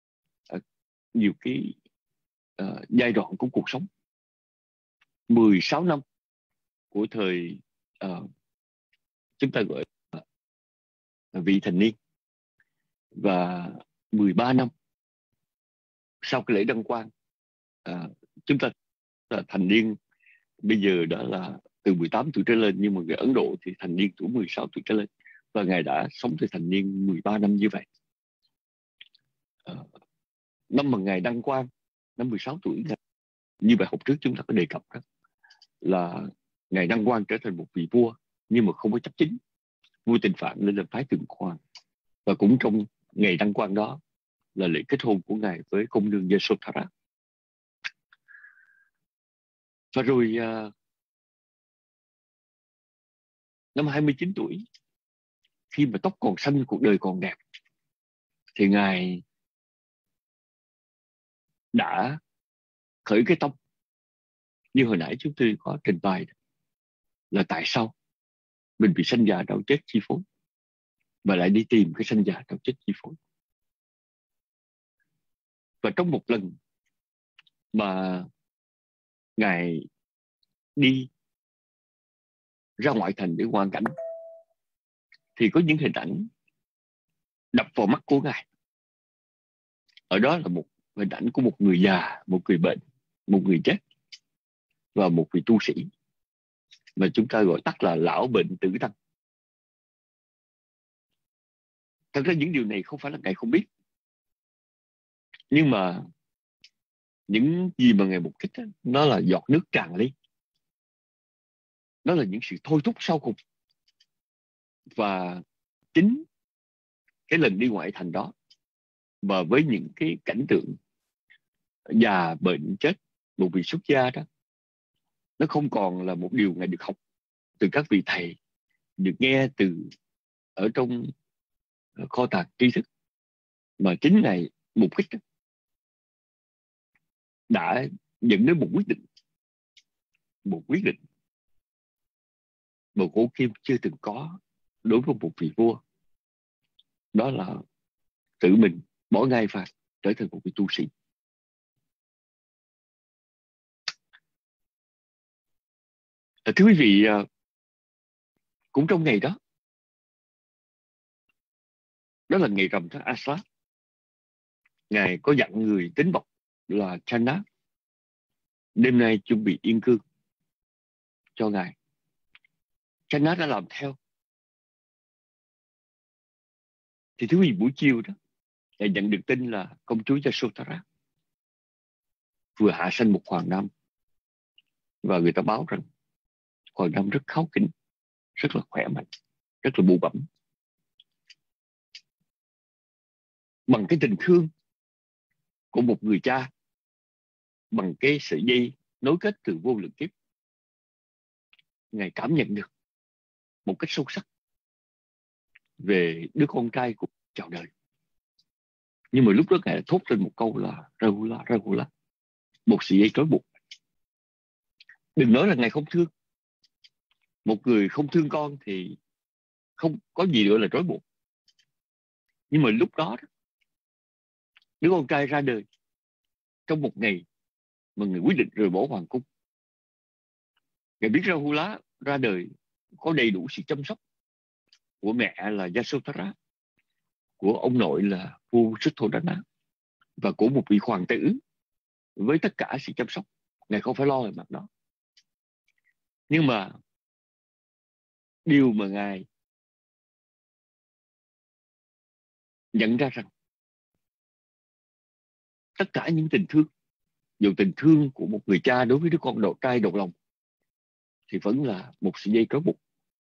Speaker 4: giai đoạn của cuộc sống. 16 năm của thời chúng ta gọi là vị thành niên, và 13 năm sau cái lễ đăng quang, chúng ta thành niên. Bây giờ đã là từ 18 tuổi trở lên, nhưng mà người Ấn Độ thì thành niên tuổi 16 tuổi trở lên, và Ngài đã sống từ thành niên 13 năm như vậy. Năm mà Ngài đăng quang, năm 16 tuổi, như bài học trước chúng ta có đề cập đó, là Ngài đăng quang trở thành một vị vua, nhưng mà không có chấp chính, vua Tịnh Phạn lên làm Thái Thượng Hoàng. Và cũng trong ngày đăng quang đó là lễ kết hôn của Ngài với công nương Yasodhara. Và rồi năm 29 tuổi, khi mà tóc còn xanh, cuộc đời còn đẹp, thì Ngài đã khởi cái tóc như hồi nãy chúng tôi có trình bày, là tại sao mình bị sanh già đau chết chi phối, và lại đi tìm cái sanh già đau chết chi phối. Và trong một lần mà Ngài đi ra ngoại thành để quan cảnh, thì có những hình ảnh đập vào mắt của Ngài. Ở đó là một hình ảnh của một người già, một người bệnh, một người chết, và một vị tu sĩ mà chúng ta gọi tắt là lão bệnh tử tăng. Thật ra những điều này không phải là Ngài không biết, nhưng mà những gì mà Ngài mục đích đó, nó là giọt nước tràn ly. Nó là những sự thôi thúc sau cùng. Và chính cái lần đi ngoại thành đó, và với những cái cảnh tượng già bệnh chết một vị xuất gia đó, nó không còn là một điều Ngài được học từ các vị thầy, được nghe từ ở trong kho tàng tri thức, mà chính Ngài mục đích đã dẫn đến một quyết định mà cổ kim chưa từng có đối với một vị vua. Đó là tự mình bỏ ngai vàng, trở thành một vị tu sĩ. Thưa quý vị, cũng trong ngày đó, đó là ngày rằm tháng Asat, Ngài có dặn người tín bọc là Channa đêm nay chuẩn bị yên cương cho Ngài. Channa đã làm theo. Thì thưa quý vị, buổi chiều đó, Ngài nhận được tin là công chúa Yasodhara vừa hạ sanh một hoàng nam, và người ta báo rằng hoàng nam rất kháu khỉnh, rất là khỏe mạnh, rất là bụ bẩm. Bằng cái tình thương của một người cha, bằng cái sợi dây nối kết từ vô lượng kiếp, Ngài cảm nhận được một cách sâu sắc về đứa con trai của chào đời. Nhưng mà lúc đó Ngài thốt lên một câu là Rahula, một sợi dây trói buộc. Đừng nói là Ngài không thương. Một người không thương con thì không có gì gọi là trói buộc. Nhưng mà lúc đó đứa con trai ra đời trong một ngày mà người quyết định rời bỏ hoàng cung. Ngài biết Rahula ra đời có đầy đủ sự chăm sóc của mẹ là Yasodhara, của ông nội là vua Suddhodana và của một vị hoàng tử với tất cả sự chăm sóc. Ngài không phải lo về mặt đó. Nhưng mà điều mà Ngài nhận ra rằng tất cả những tình thương, dù tình thương của một người cha đối với đứa con trai đầu lòng, thì vẫn là một sợi dây trói buộc.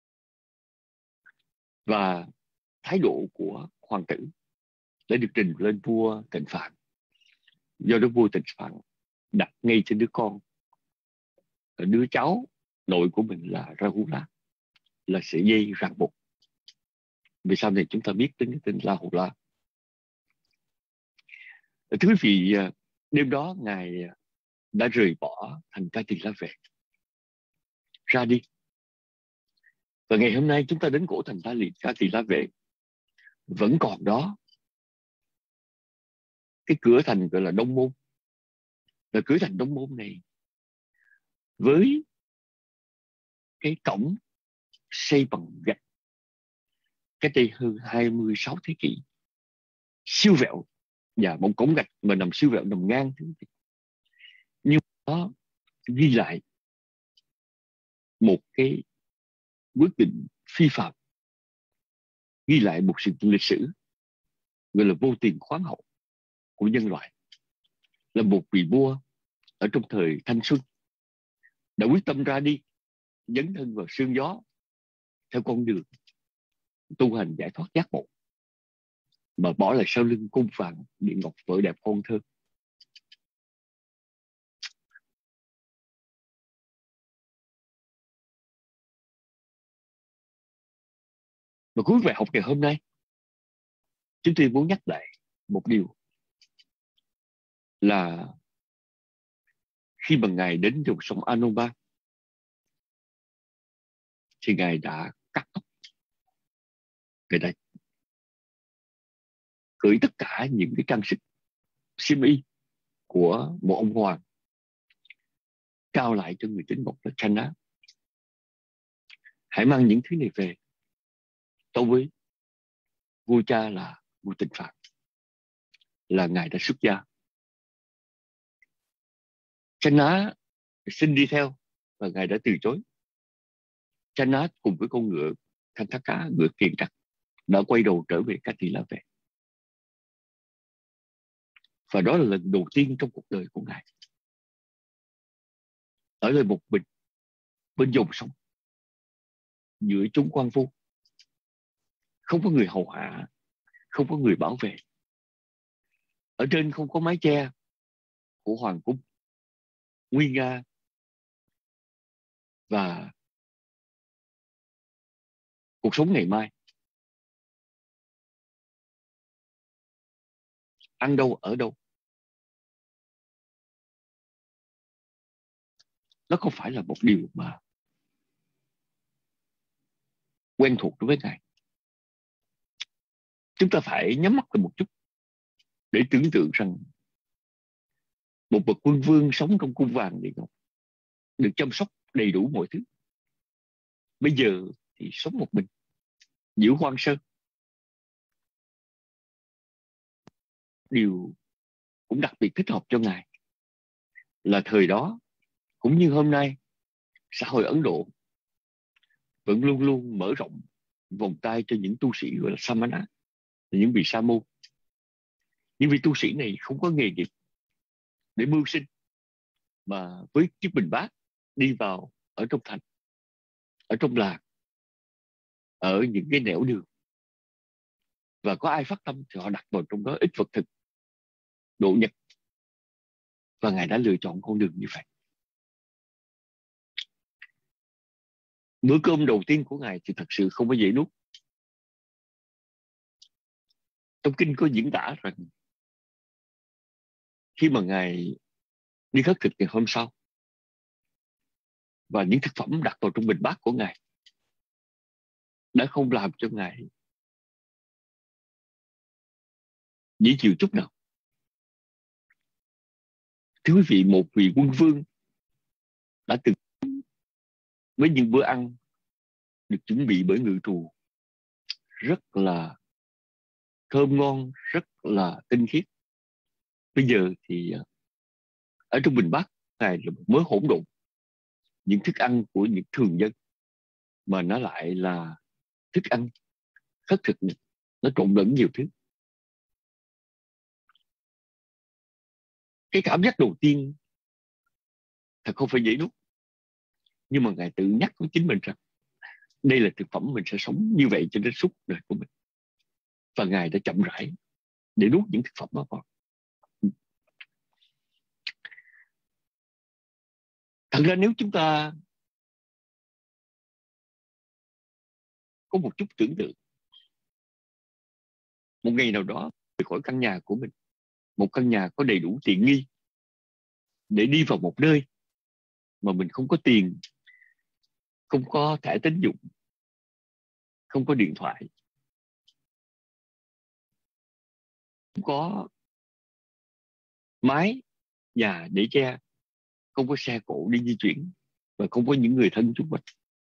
Speaker 4: Và thái độ của hoàng tử đã được trình lên vua Tịnh Phạn. Do đó vua Tịnh Phạn đặt ngay trên đứa con, đứa cháu nội của mình là Rahula, là sợi dây ràng buộc. Vì sau này chúng ta biết đến cái tên Rahula. Thưa quý vị, đêm đó Ngài đã rời bỏ thành Ca Tỳ La Vệ, ra đi. Và ngày hôm nay chúng ta đến cổ thành Ca Tỳ La Vệ, vẫn còn đó cái cửa thành gọi là Đông Môn. Và cửa thành Đông Môn này với cái cổng xây bằng gạch cách đây hơn 26 thế kỷ, siêu vẹo, và một cổng gạch mà nằm siêu vẹo, nằm ngang. Nhưng đó ghi lại một cái quyết định phi phạm, ghi lại một sự lịch sử gọi là vô tiền khoáng hậu của nhân loại. Là một vị vua ở trong thời thanh xuân đã quyết tâm ra đi, dấn thân vào sương gió theo con đường tu hành giải thoát giác ngộ, mà bỏ lại sau lưng cung vàng điện ngọc vợ đẹp con thơ. Và cuối bài học ngày hôm nay, chúng tôi muốn nhắc lại một điều là khi mà Ngài đến dòng sông Anoba thì Ngài đã cắt tóc, Ngài đã cởi tất cả những cái trang sức xiêm y của một ông hoàng, trao lại cho người tín mộc là Channa. Hãy mang những thứ này về tâu với vua cha là vua Tịnh Phạn, là Ngài đã xuất gia. Channa xin đi theo và Ngài đã từ chối. Channa cùng với con ngựa Kantaka, ngựa kiền trắc, đã quay đầu trở về Ca Tỳ La Vệ. Và đó là lần đầu tiên trong cuộc đời của Ngài ở lại một mình bên dòng sông, giữa chúng quan phu, không có người hầu hạ, không có người bảo vệ. Ở trên không có mái che của hoàng cung nguy nga, và cuộc sống ngày mai ăn đâu ở đâu, nó không phải là một điều mà quen thuộc đối với Ngài. Chúng ta phải nhắm mắt lại một chút để tưởng tượng rằng một bậc quân vương sống trong cung vàng điện ngọc, được chăm sóc đầy đủ mọi thứ, bây giờ thì sống một mình giữa hoang sơ. Điều cũng đặc biệt thích hợp cho Ngài là thời đó cũng như hôm nay, xã hội Ấn Độ vẫn luôn luôn mở rộng vòng tay cho những tu sĩ gọi là Samana, những vị sa môn. Những vị tu sĩ này không có nghề nghiệp để mưu sinh, mà với chiếc bình bát đi vào ở trong thành, ở trong làng, ở những cái nẻo đường, và có ai phát tâm thì họ đặt vào trong đó ít vật thực, độ nhật. Và Ngài đã lựa chọn con đường như vậy. Bữa cơm đầu tiên của Ngài thì thật sự không có dễ nuốt. Trong kinh có diễn tả rằng khi mà Ngài đi khất thực ngày hôm sau, và những thực phẩm đặt vào trong bình bát của Ngài đã không làm cho Ngài dễ chịu chút nào. Thưa quý vị, một vị quân vương đã từng với những bữa ăn được chuẩn bị bởi ngự trù rất là thơm ngon, rất là tinh khiết. Bây giờ thì ở trong miền Bắc này là một mớ hỗn độn, những thức ăn của những thường dân mà nó lại là thức ăn khất thực, nó trộn lẫn nhiều thứ. Cái cảm giác đầu tiên thật không phải dễ nuốt, nhưng mà Ngài tự nhắc với chính mình rằng đây là thực phẩm mình sẽ sống như vậy cho đến suốt đời của mình, và Ngài đã chậm rãi để nuốt những thực phẩm đó vào. Thật ra nếu chúng ta có một chút tưởng tượng, một ngày nào đó rời khỏi căn nhà của mình, một căn nhà có đầy đủ tiện nghi, để đi vào một nơi mà mình không có tiền, không có thẻ tín dụng, không có điện thoại, không có mái nhà để che, không có xe cộ đi di chuyển, và không có những người thân xung quanh,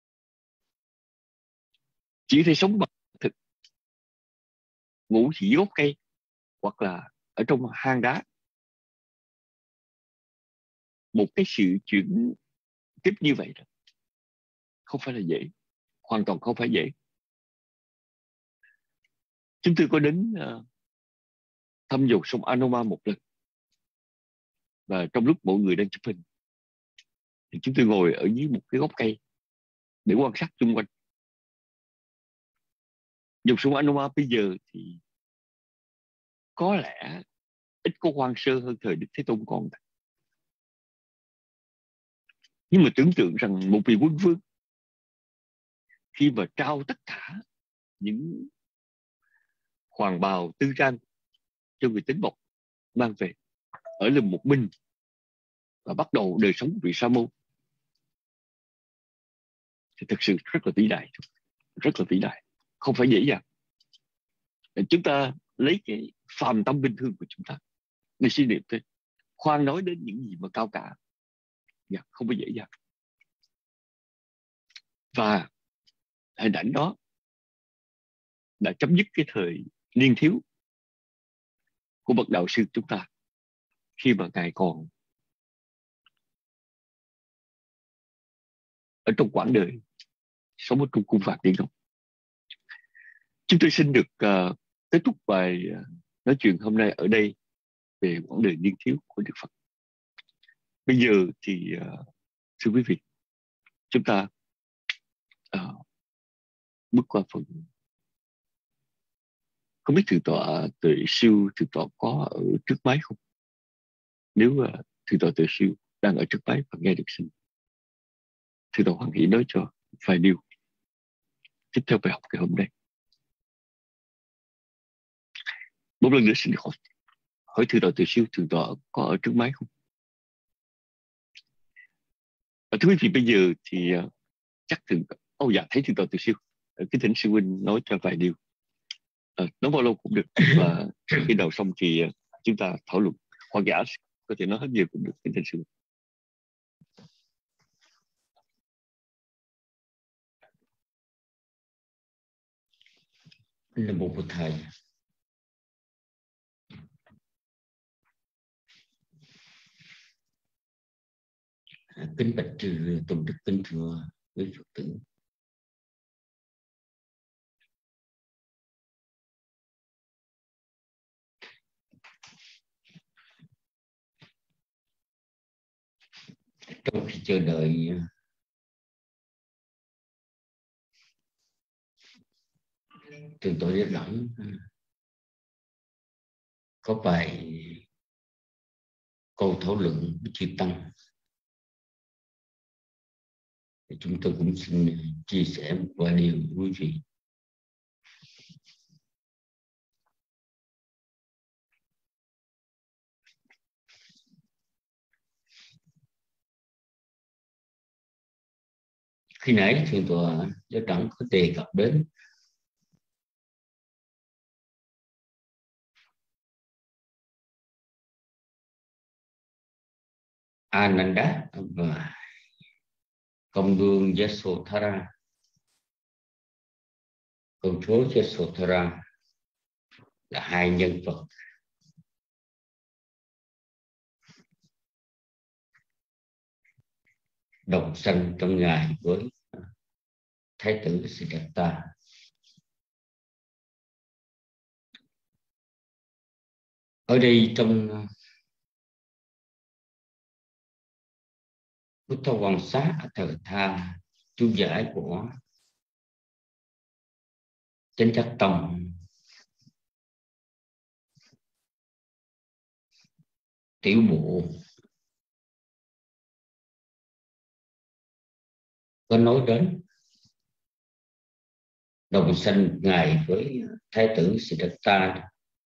Speaker 4: chỉ thể sống bằng thực, ngủ chỉ dưới gốc cây hoặc là ở trong hang đá. Một cái sự chuyển tiếp như vậy đó không phải là dễ, hoàn toàn không phải dễ. Chúng tôi có đến thăm dòng sông Anoma một lần, và trong lúc mọi người đang chụp hình thì chúng tôi ngồi ở dưới một cái gốc cây để quan sát xung quanh. Dòng sông Anoma bây giờ thì có lẽ ít có hoang sơ hơn thời Đức Thế Tôn còn. Nhưng mà tưởng tượng rằng một vị quân vương khi mà trao tất cả những hoàng bào tư trang cho người tín mộc mang về, ở lưng một mình và bắt đầu đời sống của vị sa môn, thì thực sự rất là vĩ đại, rất là vĩ đại, không phải dễ dàng. Chúng ta lấy cái phàm tâm bình thường của chúng ta để suy niệm thôi, khoan nói đến những gì mà cao cả, không phải dễ dàng. Và hình ảnh đó đã chấm dứt cái thời niên thiếu của bậc đạo sư chúng ta, khi mà Ngài còn ở trong quãng đời sống ở trong cung vàng Tiên Ngọc. Chúng tôi xin được kết thúc bài nói chuyện hôm nay ở đây về quãng đời niên thiếu của Đức Phật. Bây giờ thì thưa quý vị, chúng ta bước qua phần, không biết thượng tọa Tuệ Siêu thượng tọa có ở trước máy không? Nếu thượng tọa Tuệ Siêu đang ở trước máy và nghe được, xin thượng tọa Hoàng Hỷ nói cho vài điều tiếp theo bài học ngày hôm nay. Một lần nữa xin hỏi thượng tọa Tuệ Siêu, thượng tọa có ở trước máy không? Thưa quý vị, bây giờ thì chắc thượng tọa, dạ thấy thượng tọa Tuệ Siêu, cái thỉnh sư huynh nói cho vài điều. Nói bao lâu cũng được, và khi đầu xong thì chúng ta thảo luận, hoặc giả có thể nói hết nhiều cũng được. Thỉnh sư huynh.
Speaker 1: Nam mô Bụt Thầy. Kính bạch trừ tùng đức, kính thưa quý Phật tử. Trong khi chờ đợi thượng tọa Giác Đẳng có bài câu thảo luận với chư tăng, thì chúng tôi cũng xin chia sẻ một vài điều với quý vị. Khi nãy thượng tọa Giác Đẳng có đề cập đến Ananda và công vương Yasodhara. Công chúa Yasodhara là hai nhân vật đồng sanh trong ngày với Thái tử Siddhartha. Ở đây trong Buddha Quan Sát Thời Tha, chú giải của Chánh Giác Tông tiểu bộ có nói đến đồng sanh ngài với Thái tử Siddhartha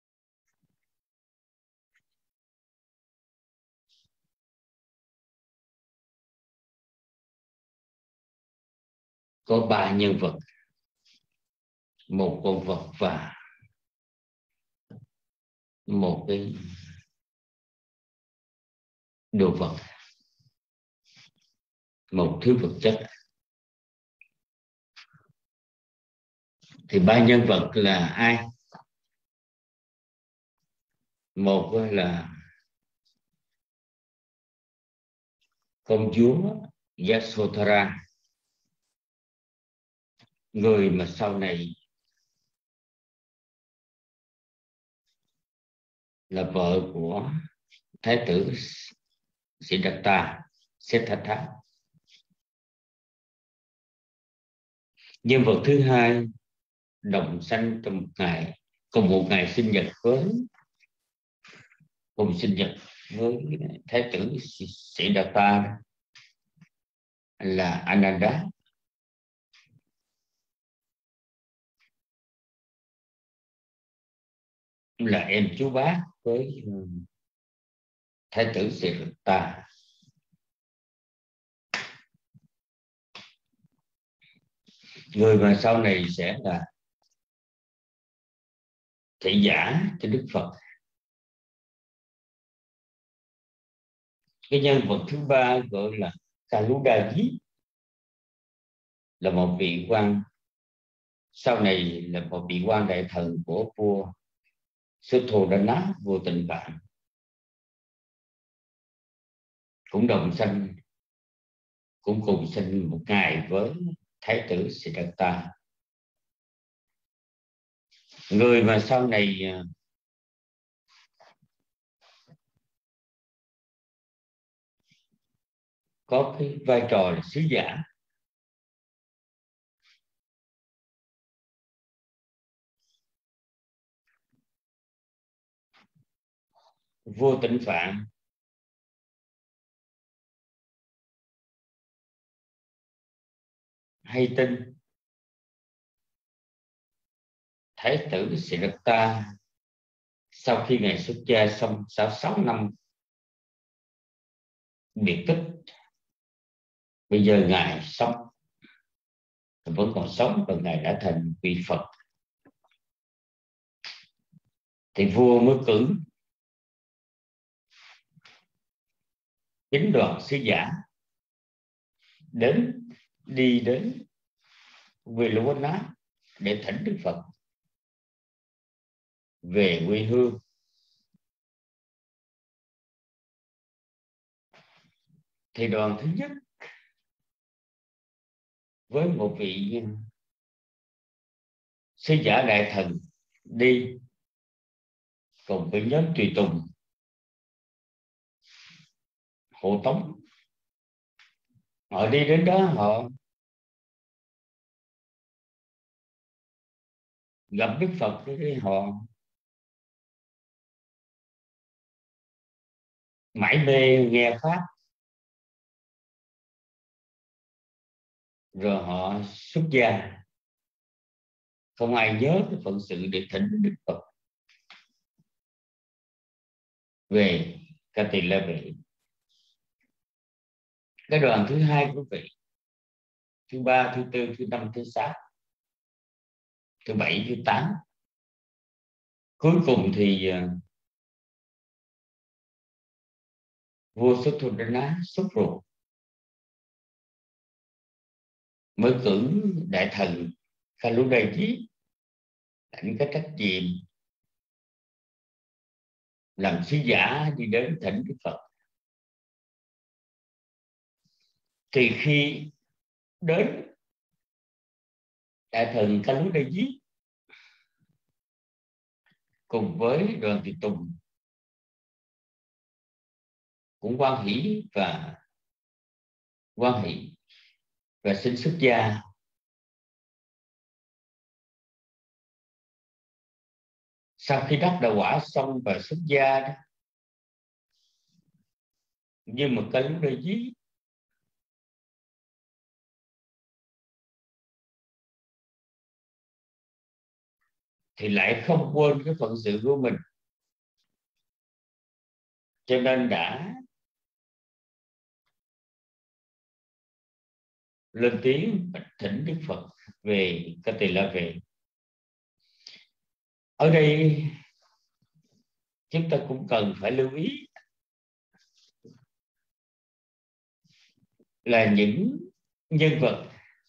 Speaker 1: có ba nhân vật, một con vật và một cái đồ vật, một thứ vật chất. Thì ba nhân vật là ai? Một là công chúa Yasodhara, người mà sau này là vợ của Thái tử Siddhartha. Nhân vật thứ hai đồng sanh trong một ngày, cùng một ngày sinh nhật với Thái tử Siddhartha là Ananda. Là em chú bác với Thái tử Siddhartha. Người mà sau này sẽ là thị giả cho Đức Phật. Cái nhân vật thứ ba gọi là Kaludaji, là một vị quan, sau này là một vị quan đại thần của vua Suddhodana, vua Tịnh Vạn, cũng đồng sanh, cũng cùng sinh một ngày với Thái tử Siddhartha. Người mà sau này có cái vai trò là sứ giả. Vua Tịnh Phạn hay tin Thái tử Siddhartha sau khi ngài xuất gia xong sau 6 năm biệt tích, bây giờ ngài sống, vẫn còn sống và ngài đã thành vị Phật, thì vua mới cử chính đoàn sứ giả đi đến Velluvana để thỉnh Đức Phật về quê hương. Thì đoàn thứ nhất với một vị sứ giả đại thần đi cùng với nhóm tùy tùng hộ tống. Họ đi đến đó, họ gặp Đức Phật, thì họ mải mê nghe pháp, rồi họ xuất gia, không ai nhớ cái phận sự để thỉnh Đức Phật về Ca Tỳ La Vệ. Cái đoàn thứ hai quý vị, thứ ba, thứ tư, thứ năm, thứ sáu, thứ bảy, thứ tám, cuối cùng thì vua Sutthodana sốt ruột mới cử đại thần Kaludaji lãnh cái trách nhiệm làm sứ giả đi đến thỉnh Đức Phật. Thì khi đến, đại thần Kaludaji cùng với đoàn tùy tùng cũng hoan hỷ và xin xuất gia. Sau khi đắc đạo quả xong và xuất gia đó, nhưng mà Kaludaji thì lại không quên cái phận sự của mình, cho nên đã lên tiếng thỉnh Đức Phật về Ca Tỳ La Vệ. Ở đây chúng ta cũng cần phải lưu ý là những nhân vật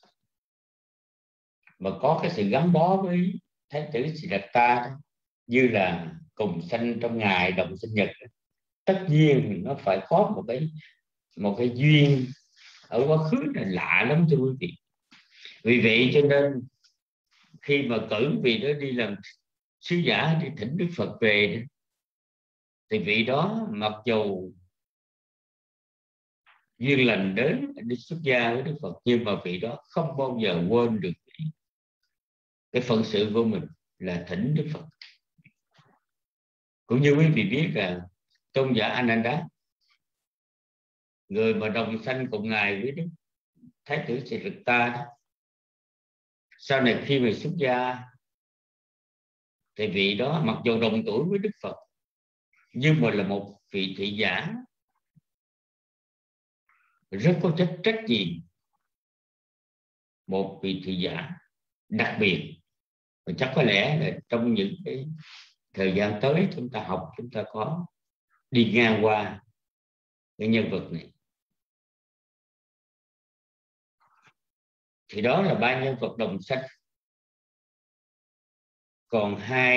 Speaker 1: mà có cái sự gắn bó với Thái tử Siddhartha như là cùng sanh trong ngày đồng sinh nhật, tất nhiên nó phải có một cái duyên ở quá khứ là lạ lắm thưa quý vị. Vì vậy cho nên khi mà cử vị đó đi làm sứ giả đi thỉnh Đức Phật về, thì vị đó mặc dù duyên lành đến đi xuất gia với Đức Phật, nhưng mà vị đó không bao giờ quên được cái phận sự của mình là thỉnh Đức Phật. Cũng như quý vị biết là tôn giả Ananda, người mà đồng sanh cùng ngài với Đức Thái tử Siddhartha, sau này khi mà xuất gia thì vị đó mặc dù đồng tuổi với Đức Phật nhưng mà là một vị thị giả rất có trách nhiệm, một vị thị giả đặc biệt. Và chắc có lẽ là trong những cái thời gian tới chúng ta học, chúng ta có đi ngang qua cái nhân vật này. Thì đó là ba nhân vật đồng sanh. Còn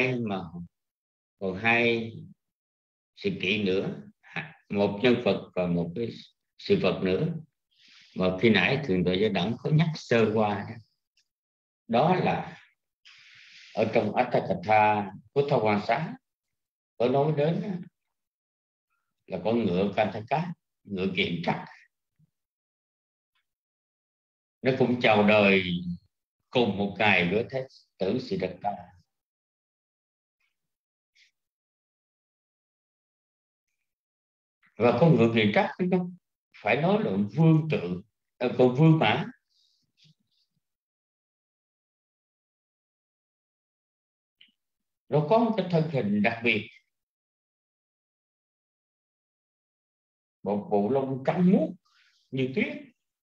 Speaker 1: hai sự kiện nữa, một nhân vật và một cái sự vật nữa mà khi nãy Thượng tọa Gia Đẳng có nhắc sơ qua, đó là ở trong Atthakatha Phutta Quan Xá có nói đến là con ngựa Kanthaka, ngựa kiện trắc, nó cũng chào đời cùng một ngày với Thái tử Siddhartha. Và con ngựa kiện trắc nó phải nói là vương tượng, con vương mã. Nó có một cái thân hình đặc biệt, một bộ lông trắng muốt như tuyết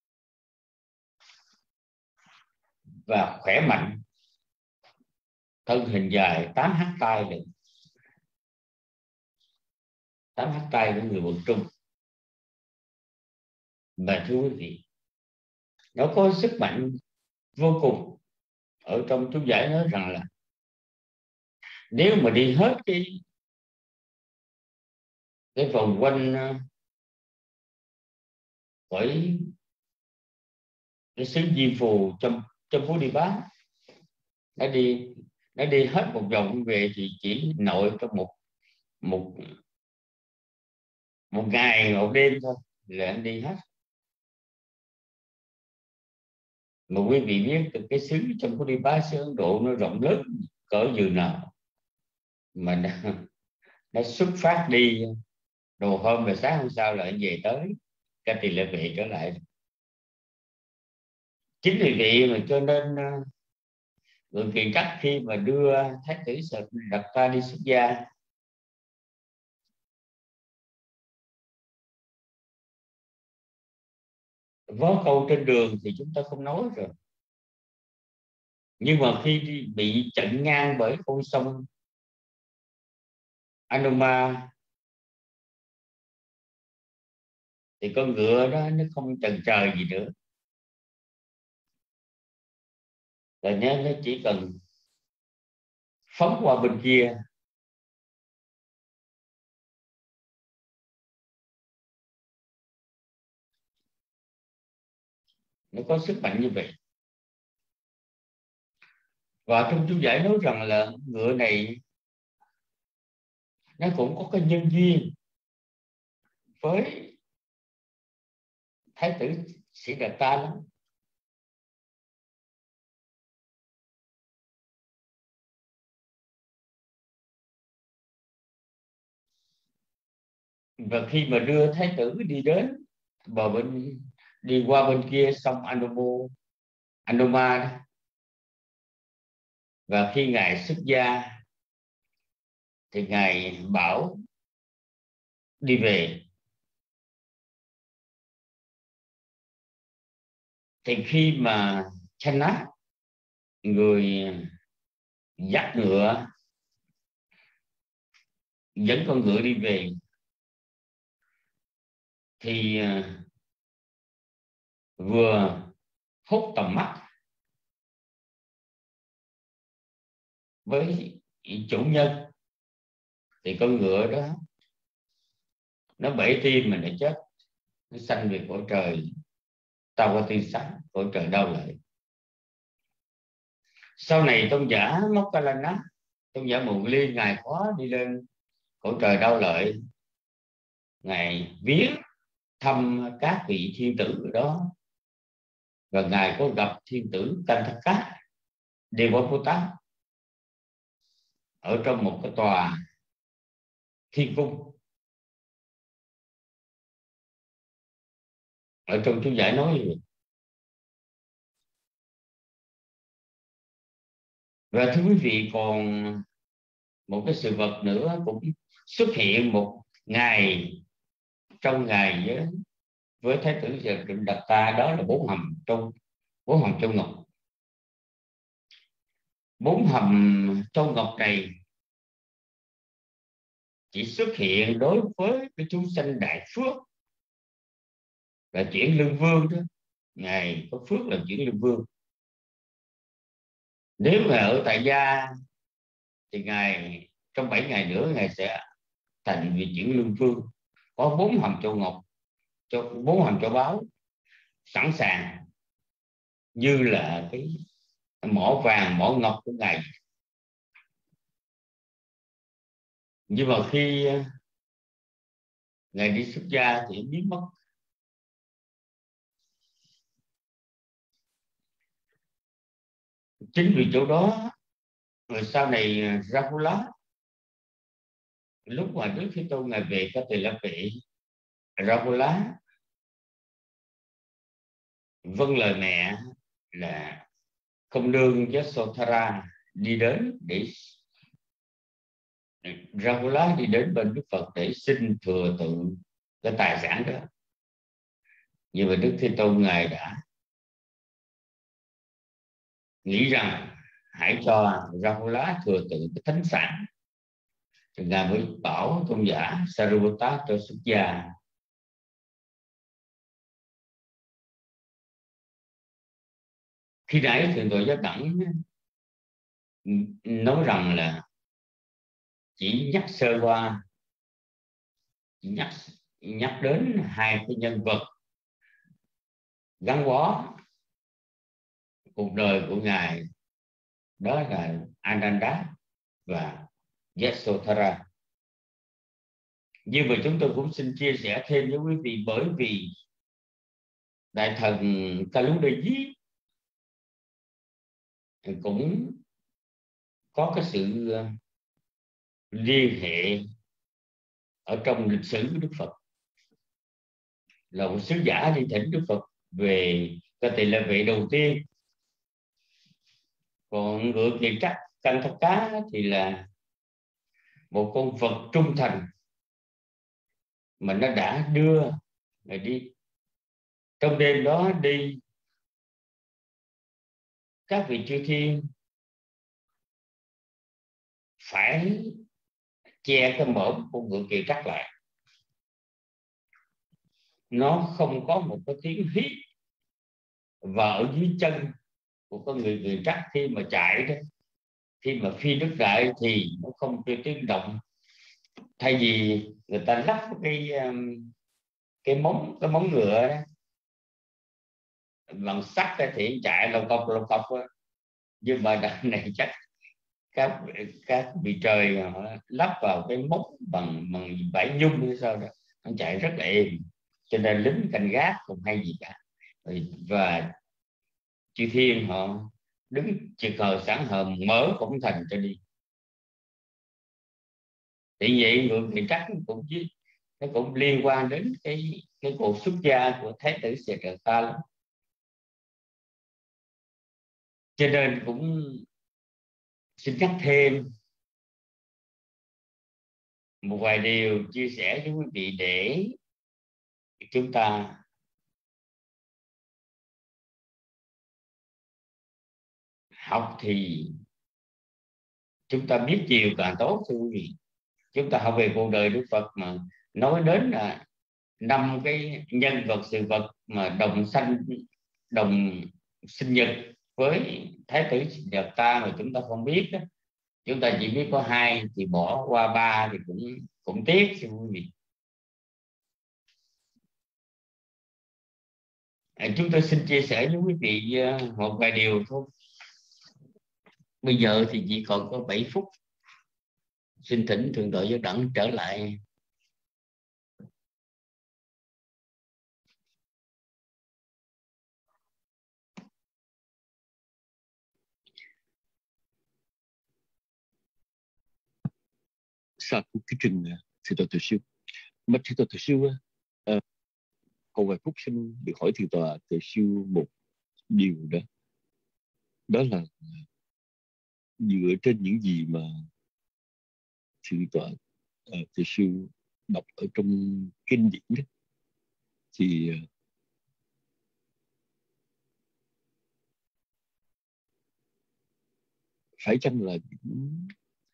Speaker 1: và khỏe mạnh, thân hình dài 8 hectare lận, 8 hectare của người bậc trung. Mà thưa quý vị, nó có sức mạnh vô cùng. Ở trong chú giải nói rằng là nếu mà đi hết cái vòng quanh khỏi cái xứ Diêm Phù trong phố Đi Bá, nó đi hết một vòng về thì chỉ nội trong một ngày một đêm thôi là anh đi hết. Mà quý vị biết cái xứ trong phố Đi Bá, xứ Ấn Độ nó rộng lớn cỡ như nào, mà nó xuất phát đi đồ hôm và sáng hôm sau lại về tới Ca Tỳ La Vệ trở lại. Chính vì vậy mà cho nên Ngự Kiện Trắc khi mà đưa Thái tử Siddhartha đi xuất gia, vó câu trên đường thì chúng ta không nói rồi, nhưng mà khi bị chặn ngang bởi con sông Anuma thì con ngựa đó nó không chần chờ gì nữa, là nó chỉ cần phóng qua bên kia. Nó có sức mạnh như vậy. Và trong chú giải nói rằng là ngựa này nó cũng có cái nhân duyên với Thái tử Sĩ Đạt Ta lắm. Và khi mà đưa Thái tử đi đến bờ bên, đi qua bên kia sông Anoma, và khi ngài xuất gia thì ngài bảo đi về. Thì khi mà Chanat, người dắt ngựa dẫn con ngựa đi về, thì vừa hút tầm mắt với chủ nhân thì con ngựa đó nó bể tim mình, nó chết, nó sanh về cõi trời Tao Qua Tiên Sáng, cõi trời đau lợi. Sau này tôn giả Mokkallana, tôn giả Mù Ly, ngài có đi lên cõi trời đau lợi, ngài viếng thăm các vị thiên tử đó, và ngài có gặp thiên tử Kanthaka Devaputta ở trong một cái tòa thiên cung. Ở trong chú giải nói như vậy. Và thưa quý vị, còn một cái sự vật nữa cũng xuất hiện một ngày trong ngày với Thái tử Trịnh Đạt Ta, đó là 4 hầm châu ngọc. 4 hầm châu ngọc này chỉ xuất hiện đối với cái chúng sanh đại phước, là chuyển lương vương đó. Ngài có phước là chuyển lương vương. Nếu mà ở tại gia thì ngài trong 7 ngày nữa ngài sẽ thành vị chuyển lương vương, có 4 hầm châu ngọc, 4 hầm châu báu sẵn sàng như là cái mỏ vàng mỏ ngọc của ngài. Nhưng mà khi ngài đi xuất gia thì biến mất. Chính vì chỗ đó, rồi sau này Rahula, lúc mà trước khi tôi ngài về Ca Tỳ La Vệ, Rahula vâng lời mẹ là công nương Yasodhara đi đến để Rahula đi đến bên Đức Phật để xin thừa tự cái tài sản đó. Nhưng mà Đức Thế Tôn ngài đã nghĩ rằng hãy cho Rahula thừa tự cái thánh sản, thì ngài mới bảo tôn giả Sariputta cho xuất gia. Khi nãy Thượng Tọa Giác Đẳng nói rằng là chỉ nhắc sơ qua, nhắc đến 2 cái nhân vật gắn bó cuộc đời của ngài, đó là Ananda và Yasodhara. Nhưng mà chúng tôi cũng xin chia sẻ thêm với quý vị, bởi vì đại thần Kaludaji cũng có cái sự liên hệ ở trong lịch sử của Đức Phật, là một sứ giả đi thỉnh Đức Phật về Ca Tỳ La Vệ đầu tiên. Còn ngựa kiệt trắc Kanthaka thì là một con vật trung thành mà nó đã đưa người đi. Trong đêm đó đi, các vị chư thiên phải che cái mõm của ngựa kiệt trắc lại. nó không có một cái tiếng hít, và ở dưới chân của con người trắc khi mà chạy đó, khi mà phi nước đại thì nó không có tiếng động. Thay vì người ta lắp cái móng ngựa đó bằng sắt thì chạy lông cọc nhưng mà đợt này chắc các vị trời họ lắp vào cái móc bằng vải nhung hay sao đó, nó chạy rất là êm, cho nên lính canh gác không hay gì cả. Và chư thiên họ đứng chực hờ sẵn hờ mở cổng thành cho đi. Thì vậy người trắc nó cũng liên quan đến cái cuộc xuất gia của Thái tử Siddhartha lắm. Cho nên cũng xin nhắc thêm một vài điều chia sẻ với quý vị để chúng ta học thì chúng ta biết nhiều càng tốt thưa quý vị. Chúng ta học về cuộc đời Đức Phật mà nói đến là 5 cái nhân vật sự vật mà đồng sinh nhật với Thái tử Siddhartha mà chúng ta không biết đó. Chúng ta chỉ biết có 2 thì bỏ qua 3 thì cũng tiếc thưa quý vị. Chúng tôi xin chia sẻ với quý vị một vài điều thôi. Bây giờ thì chỉ còn có 7 phút. Xin thỉnh Thượng tọa Giác Đẳng trở lại.
Speaker 4: Sa thú kính trình Thượng tọa Từ Siêu. Bạch Thượng tọa Từ Siêu, còn vài phút xin được hỏi Thượng tọa Từ Siêu một điều đó. Đó là dựa trên những gì mà Thượng tọa Từ Siêu đọc ở trong kinh điển đó, thì phải chăng là những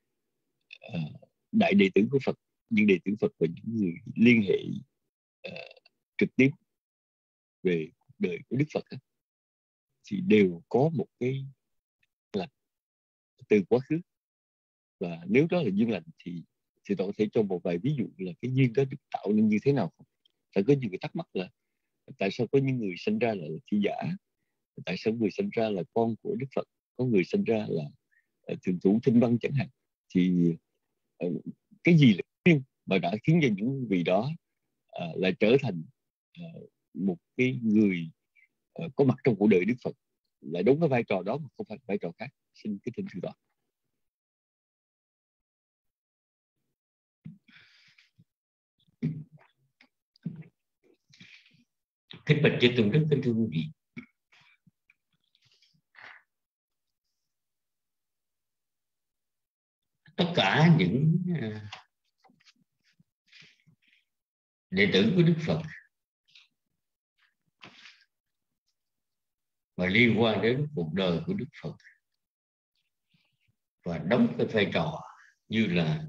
Speaker 4: đại đệ tử của Phật, những đệ tử Phật và những người liên hệ trực tiếp về cuộc đời của Đức Phật đó, thì đều có một cái lành từ quá khứ, và nếu đó là duyên lành thì tôi có thể cho một vài ví dụ là cái duyên đó được tạo nên như thế nào không? Phải có những người thắc mắc là tại sao có những người sinh ra là thi giả, tại sao người sinh ra là con của Đức Phật, có người sinh ra là thượng thủ Thinh Văn chẳng hạn, thì cái gì là duyên mà đã khiến cho những vị đó lại trở thành một cái người có mặt trong cuộc đời Đức Phật, lại đóng cái vai trò đó mà không phải vai trò khác. Xin kính thỉnh Thượng tọa.
Speaker 1: Kính bạch chư tôn đức, kính thưa quý vị. Tất cả những đệ tử của Đức Phật mà liên quan đến cuộc đời của Đức Phật và đóng cái vai trò như là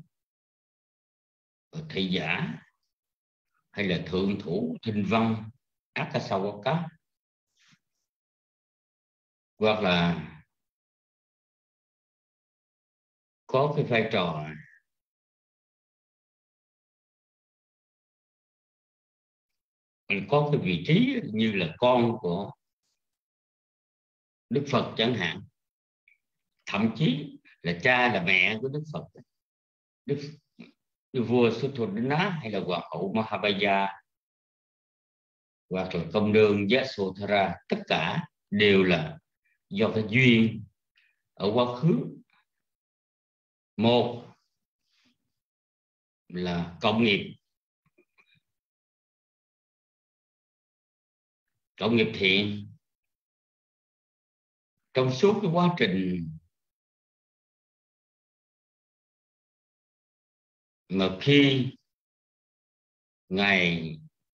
Speaker 1: thầy giả hay là thượng thủ Thinh Văn Akasawaka, hoặc là có cái vai trò có cái vị trí như là con của Đức Phật chẳng hạn, thậm chí là cha là mẹ của Đức Phật, Đức vua Sutthodana hay là hoàng hậu Mahabhaya hoặc là công nương Yasodhara, tất cả đều là do cái duyên ở quá khứ. Một là cộng nghiệp thiện trong suốt cái quá trình mà khi Ngài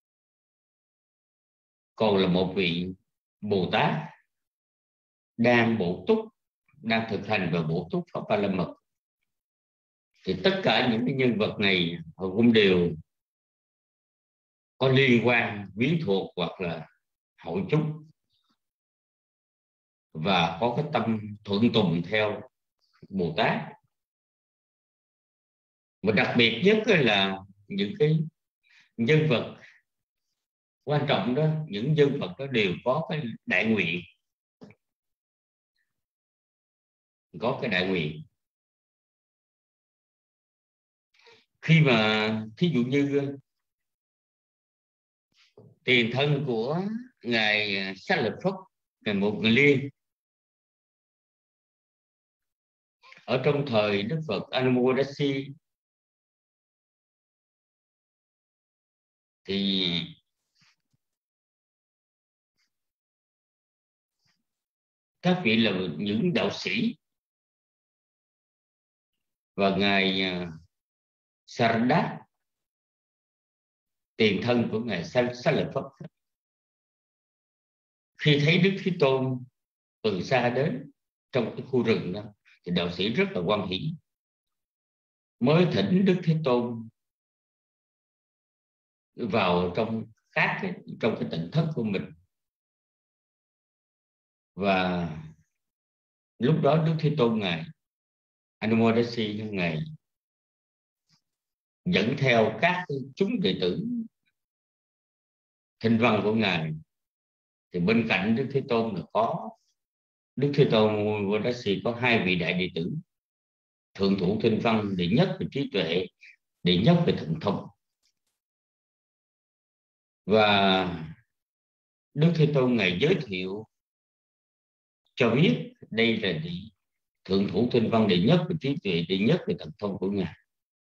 Speaker 1: còn là một vị Bồ Tát đang thực hành và bổ túc Pháp Ba La Mật, thì tất cả những cái nhân vật này họ cũng đều có liên quan quyến thuộc hoặc là hội chúng, và có cái tâm thuận tùng theo Bồ Tát. Và đặc biệt nhất là những cái nhân vật quan trọng đó, những nhân vật đó đều có cái đại nguyện, có cái đại nguyện. Khi mà thí dụ như tiền thân của ngài Xá Lợi Phất, ngài Một Người Liên, ở trong thời Đức Phật Anumodasi thì các vị là những đạo sĩ, và ngài Sarada, tiền thân của ngài Xá Lợi Phất, khi thấy Đức Thế Tôn từ xa đến trong cái khu rừng đó thì đạo sĩ rất là hoan hỷ, mới thỉnh Đức Thế Tôn vào trong trong cái tỉnh thất của mình. Và lúc đó Đức Thế Tôn ngài Anumodasi, ngài dẫn theo các chúng đệ tử thinh văn của ngài. Thì bên cạnh Đức Thế Tôn là có Đức Thế Tôn Anumodasi có hai vị đại đệ tử thượng thủ thinh văn, đệ nhất về trí tuệ, đệ nhất về thần thông. Và Đức Thế Tôn ngài giới thiệu cho biết đây là thượng thủ thinh văn đệ nhất về trí tuệ, đệ nhất về thần thông của ngài.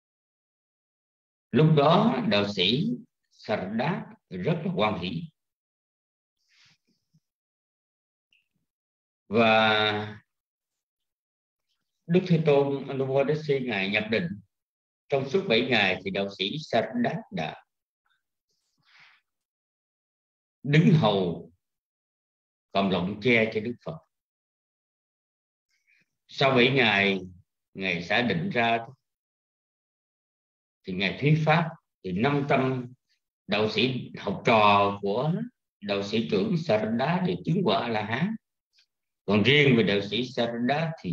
Speaker 1: Lúc đó đạo sĩ Sarada rất là hoan hỷ, và Đức Thế Tôn Anumodasi ngài nhập định. Trong suốt 7 ngày thì đạo sĩ Sarada đã đứng hầu cầm lọng che cho Đức Phật. Sau 7 ngày ngài xả định ra thì ngài thuyết pháp, thì 500 đạo sĩ học trò của đạo sĩ trưởng Sarada thì chứng quả A-la-hán. Còn riêng về đạo sĩ Sarada thì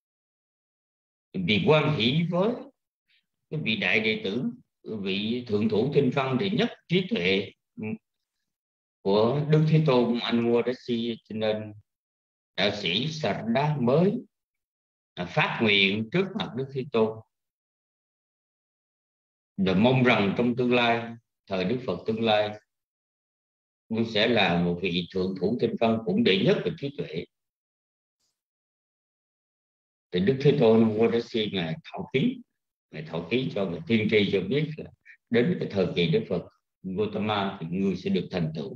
Speaker 1: vì hoan hỷ với cái vị đại đệ tử, vị thượng thủ thinh văn đệ nhất trí tuệ của Đức Thế Tôn Anumodasi, cho nên đạo sĩ Sarada mới phát nguyện trước mặt Đức Thế Tôn, và mong rằng trong tương lai, thời Đức Phật tương lai, cũng sẽ là một vị thượng thủ thinh văn cũng đệ nhất về trí tuệ. Thì Đức Thế Tôn Anumodasi ngài thọ ký cho người tiên tri cho biết là đến cái thời kỳ Đức Phật Gautama thì người sẽ được thành tựu.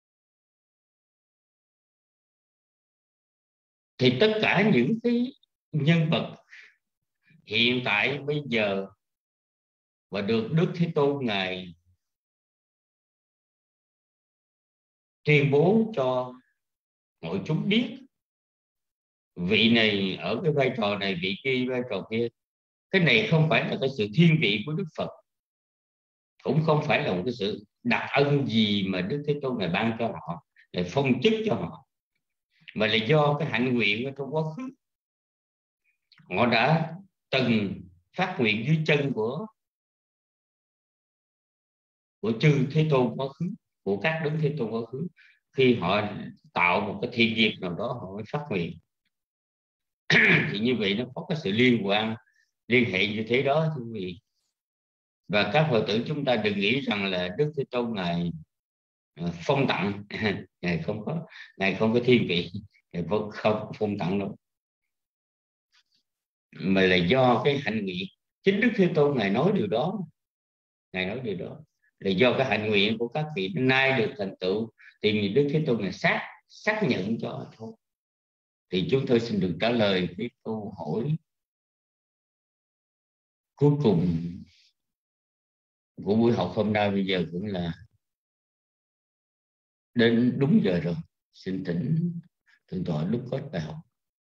Speaker 1: Thì tất cả những cái nhân vật hiện tại bây giờ và được Đức Thế Tôn ngài tuyên bố cho mọi chúng biết, vị này ở cái vai trò này, vị kia vai trò kia, cái này không phải là cái sự thiên vị của Đức Phật, cũng không phải là một cái sự đặc ân gì mà Đức Thế Tôn ngài ban cho họ, để phong chức cho họ, mà là do cái hạnh nguyện ở trong quá khứ. Họ đã từng phát nguyện dưới chân của chư Thế Tôn quá khứ, của các đấng Thế Tôn quá khứ. Khi họ tạo một cái thiện nghiệp nào đó, họ mới phát nguyện. Thì như vậy nó có cái sự liên hệ như thế đó, thưa quý vị. Và các Phật tử chúng ta đừng nghĩ rằng là Đức Thế Tôn ngài phong tặng. ngài không có thiên vị, ngài không phong tặng đâu, mà là do cái hạnh nguyện. Chính Đức Thế Tôn ngài nói điều đó, là do cái hạnh nguyện của các vị nay được thành tựu, thì Đức Thế Tôn ngài xác nhận cho thôi. Thì chúng tôi xin được trả lời cái câu hỏi cuối cùng của buổi học hôm nay. Bây giờ cũng là đến đúng giờ rồi, xin thỉnh thượng tọa Đức Kết bài học.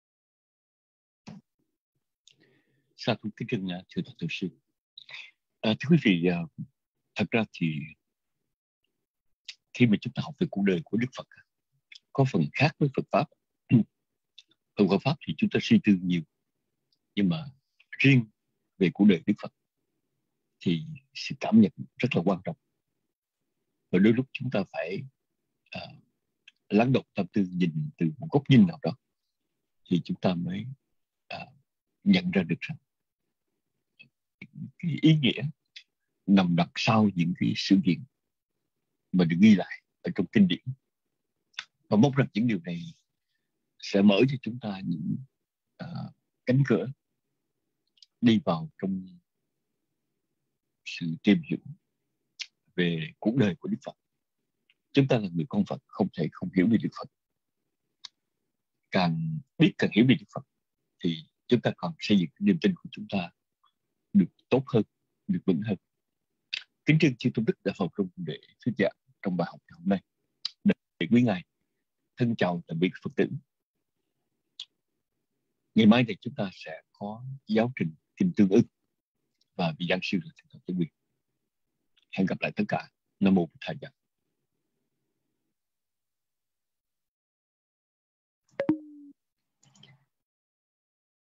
Speaker 4: Sa thú kính trân thưa Thượng sư. Thưa quý vị, thật ra thì khi mà chúng ta học về cuộc đời của Đức Phật có phần khác với Phật Pháp. Ở Phật Pháp thì chúng ta suy tư nhiều, nhưng mà riêng về cuộc đời Đức Phật thì sự cảm nhận rất là quan trọng. Và đôi lúc chúng ta phải lắng động tâm tư, nhìn từ một góc nhìn nào đó thì chúng ta mới nhận ra được rằng cái ý nghĩa nằm đằng sau những cái sự kiện mà được ghi lại ở trong kinh điển. Và mong rằng những điều này sẽ mở cho chúng ta những cánh cửa đi vào trong sự tìm hiểu về cuộc đời của Đức Phật. Chúng ta là người con Phật, không thể không hiểu về Đức Phật. Càng biết, càng hiểu về Đức Phật thì chúng ta còn xây dựng niềm tin của chúng ta được tốt hơn, được vững hơn. Kính trân chư Tôn Đức đã vào trong để thuyết giảng trong bài học ngày hôm nay. Để quý ngài thân chào tạm biệt Phật tử. Ngày mai thì chúng ta sẽ có giáo trình kinh tương ưng và vị giảng sư là Thượng tọa Giới Quyền. Hẹn gặp lại tất cả. Nam mô Bổn Thầy.